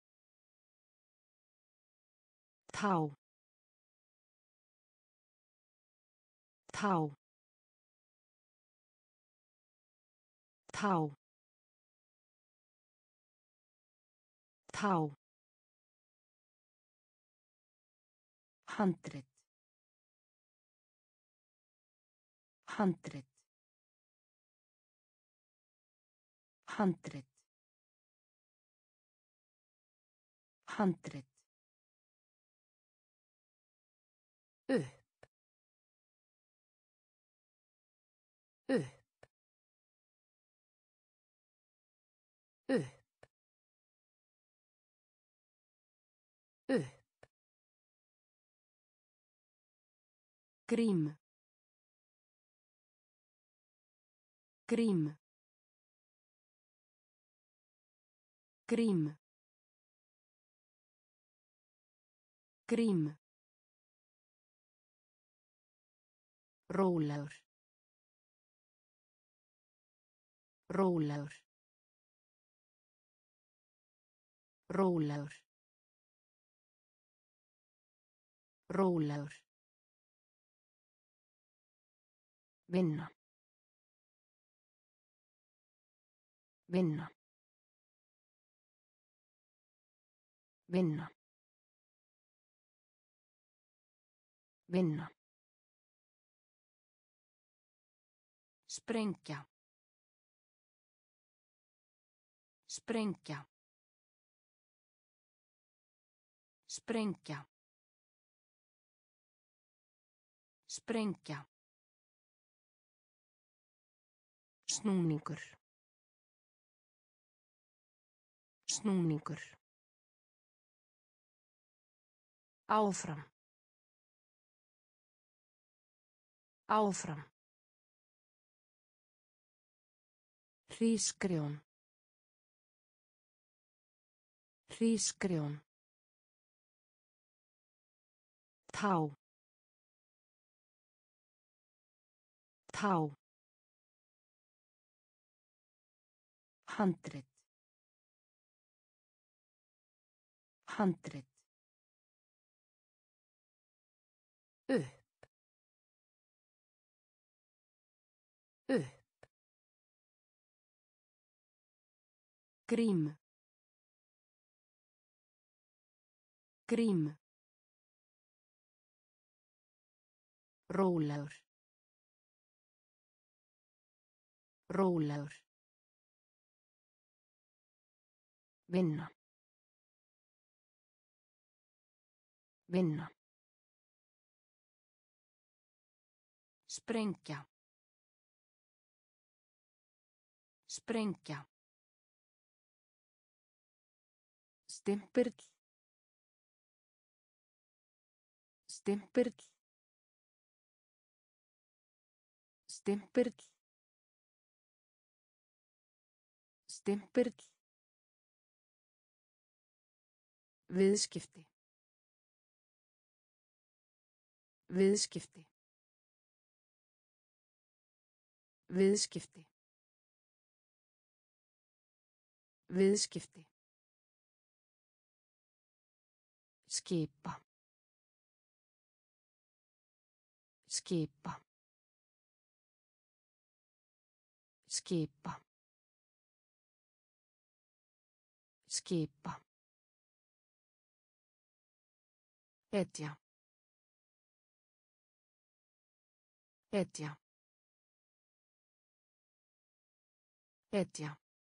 Tá. Tá. Tá. Tá. Handrit. Handrit. Handrit. Handrit. Upp. Upp. Upp. Upp. Grím. Grím. Grím. Grím. Rólegur. Rólegur. Rólegur. Rólegur. Vinna. Vinna. Vinna. Vinna. Sprengja. Sprengja. Sprengja. Sprengja. Snúningur. Snúningur. Áfram. Áfram. Hrísgrjón. Hrísgrjón. Tá. Tá. Handrit. Handrit. Upp. Upp. Grím. Grím. Rólegur. Rólegur. Vinna. Vinna. Sprengja. Sprengja. Stimpill. Stimpill. Stimpill. Stimpill. Viðskipti. Viðskipti. Viðskipti. Viðskipti. Skipa. Skipa. Skipa. Skipa. Hetja. Hetja. Hetja.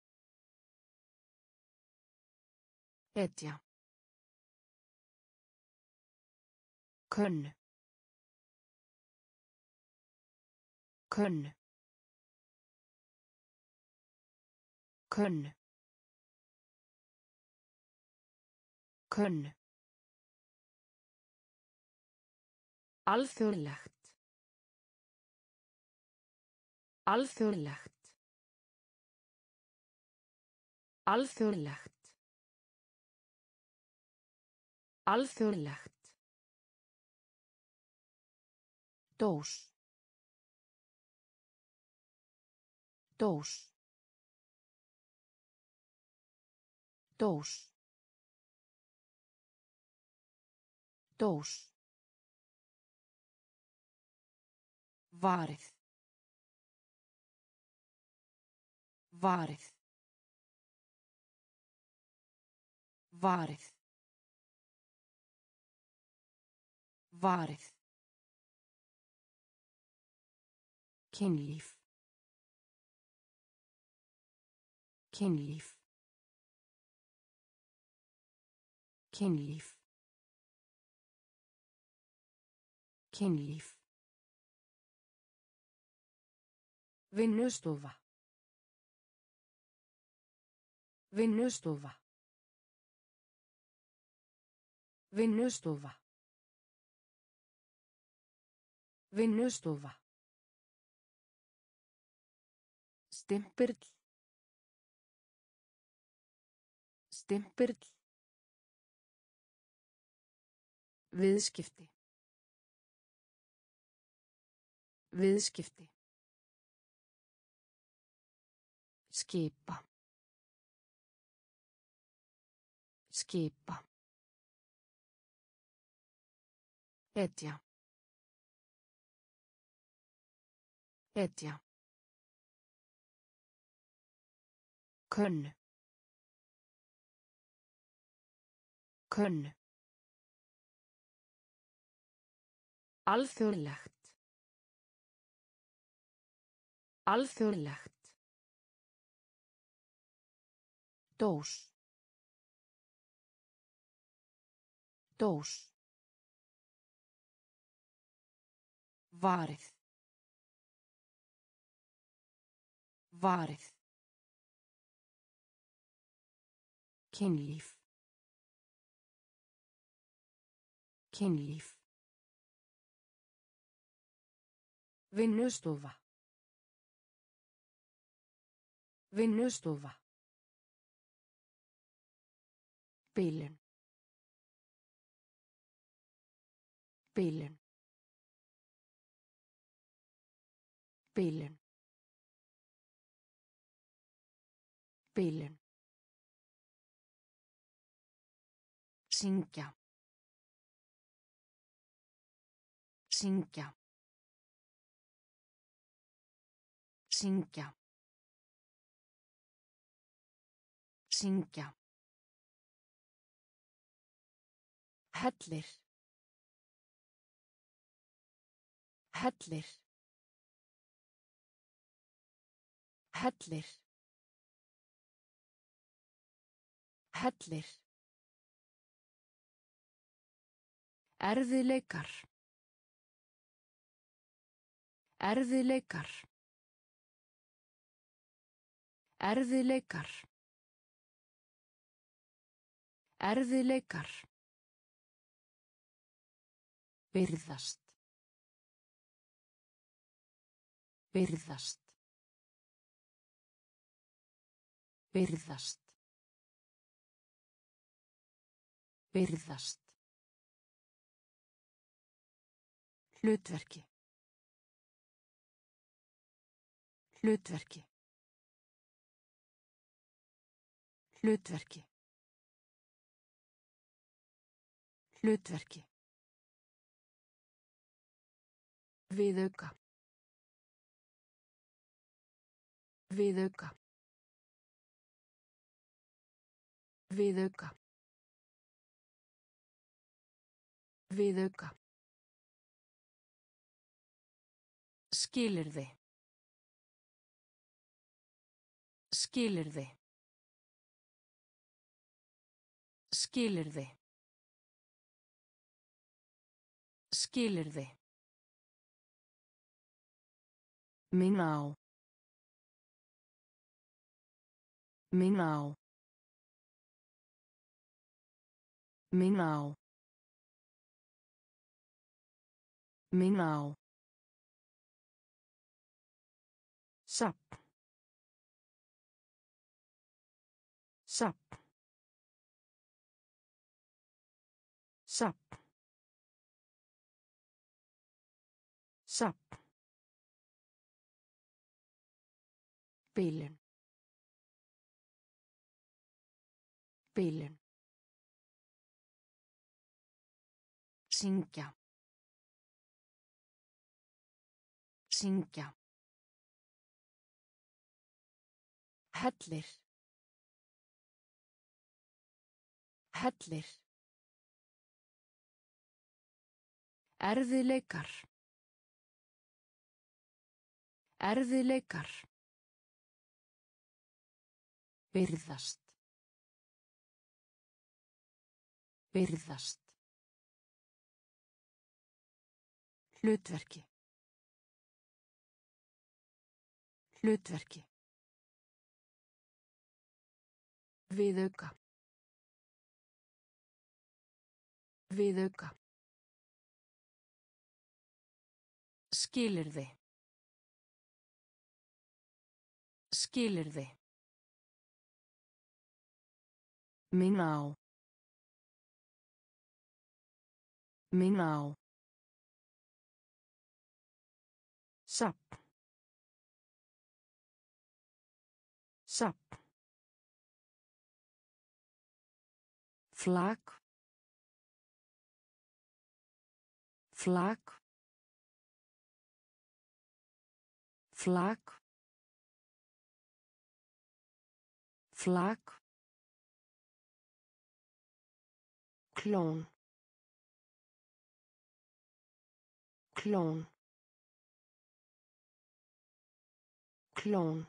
Hetja. Könnu. Könnu. Könnu. Könnu. Alþjóðlegt. Alþjóðlegt. Alþjóðlegt. Alþjóðlegt. Dós. Dós. Dós. Dós. Varið. Varið. Varið. Varið. Kynlíf. Kynlíf. Kynlíf. Kynlíf. Vinnustofa. Vinnustofa. Vinnustofa. Vinnustofa. Stimpill. Stimpill. Viðskipti. Viðskipti. Skipa. Skipa. Hetja. Etja. Könnu. Könnu. Alþjóðlegt. Alþjóðlegt. Dós. Dós. Varið. Varið. Kynlíf. Kynlíf. Vinnustofa. Vinnustofa. Bilun. Bilun. Bilun. Bilun. Syngja. Syngja. Syngja. Syngja. Hellir. Hellir. Hellir. Hellir. Erfiðleikar. Erfiðleikar. Erfiðleikar. Erfiðleikar. Virðast. Virðast. Virðast. Virðast. Hlutverki. Hlutverki. Hlutverki. Hlutverki. Viðauka. Viðauka. Viðauka. Viðauka. Skilyrði. Skilyrði. Skilyrði. Skilyrði. Minna á. Minna á. Minna á. Minna á. Safn. Safn. Safn. Safn. Bilun. Bilun. Syngja. Syngja. Hellir. Hellir. Erfiðleikar. Erfiðleikar. Virðast. Virðast. Hlutverki. Hlutverki. Viðauka. Viðauka. Skilyrði. Skilyrði. Minna á. Minna á. Safn. Safn. Flak. Flak. Flak. Flak. Klón. Klón. Klón.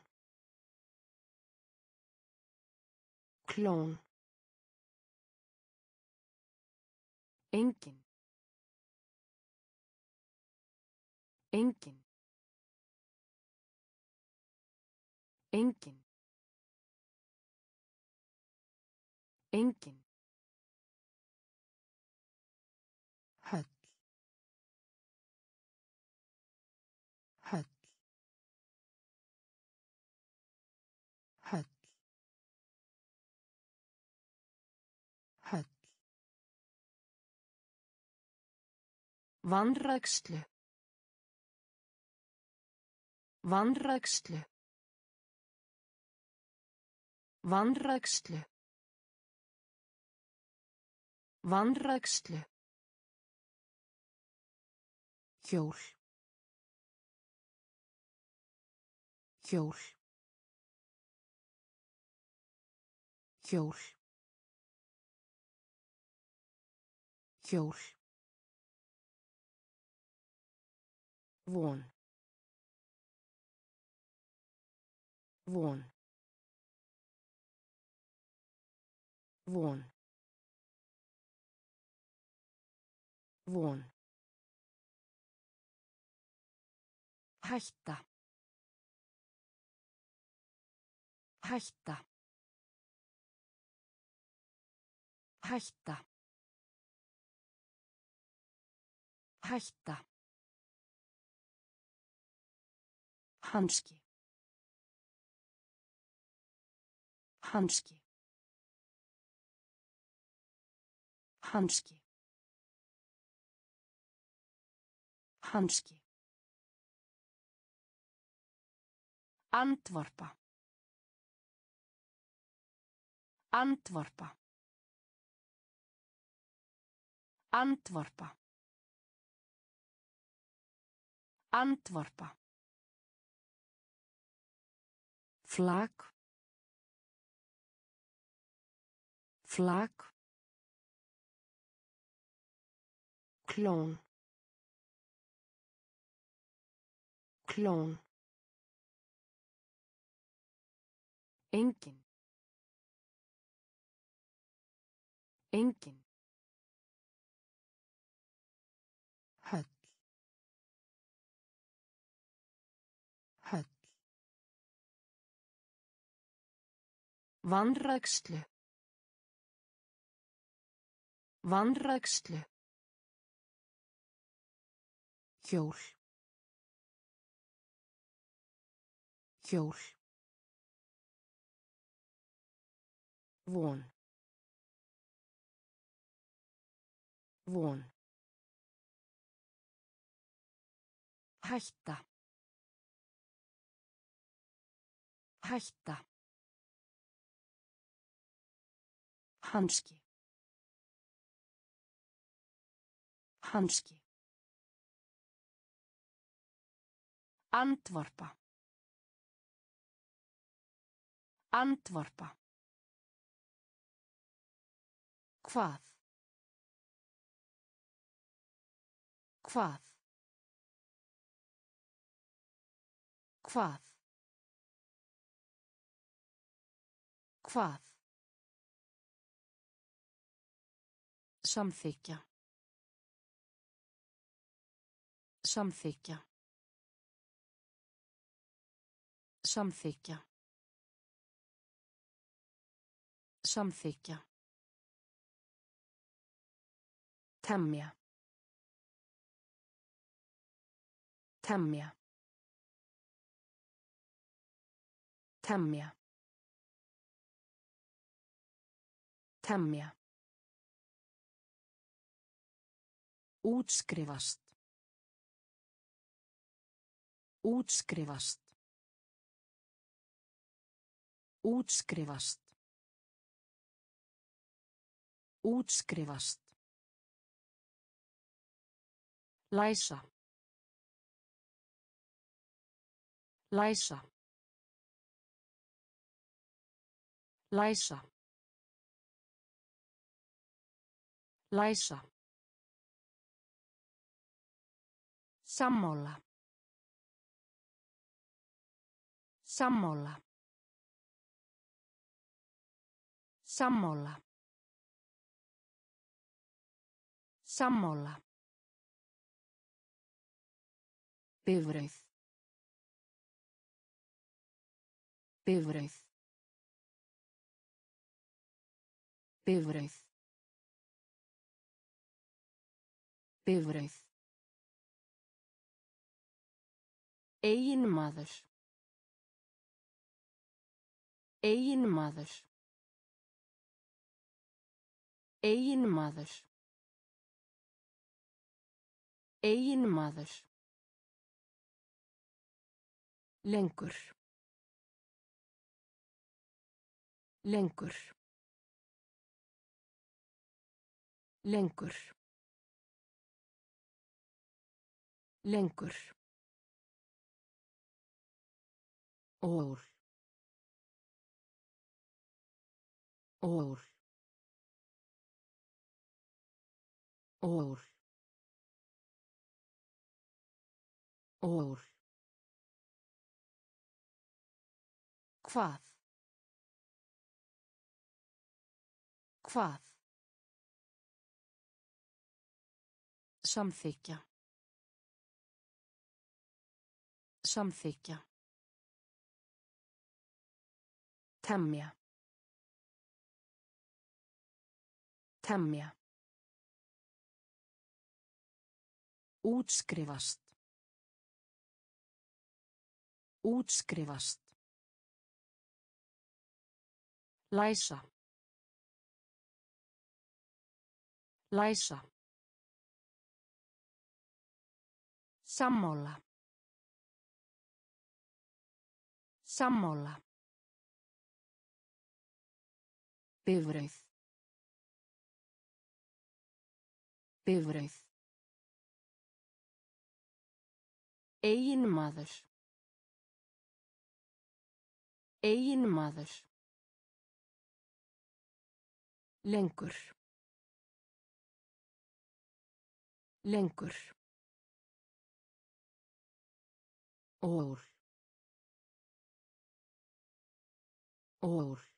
Klón. Engin. Engin. Engin. Engin. Höll. Höll. Höll. Höll. Vanrækslu. Vanrækslu. Vanrækslu. Vanrækslu. Hjól. Hjól. Hjól. Hjól. Von. Von. Von. Von. Hætta. Hætta. Hætta. Hætta. Hanski. Hanski. Hanski. Hanski. Andvarpa. Andvarpa. Andvarpa. Andvarpa. Flak. Flak. Klón. Klón. Engin. Engin. Höll. Höll. Vanrækslu. Vanrækslu. Hjól. Hjól. Von. Von. Hætta. Hætta. Hanski. Hanski. Andvarpa. Andvarpa. Hvað? Hvað? Hvað? Hvað? Samþykkja. Samþykkja. Samþykkja. Samþykkja. Temja. Temja. Temja. Temja. Útskrifast. Útskrifast. Útskrifast. Útskrifast. Læsa. Læsa. Læsa. Læsa. Sammála. Sammála. Sammála. Sammála. Bifreið. Bifreið. Bifreið. Bifreið. Eiginmaður. Eiginmaður. Eiginmaður. Eiginmaður. Lengur. Lengur. Lengur. Lengur. Ól. Ól. Ól. Ól. Hvað? Hvað? Samþykkja. Samþykkja. Temja. Temja. Útskrifast. Útskrifast. Læsa. Læsa. Sammála. Sammála. Bifreið. Bifreið. Eiginmaður. Eiginmaður. Lengur. Lengur. Ól. Ól.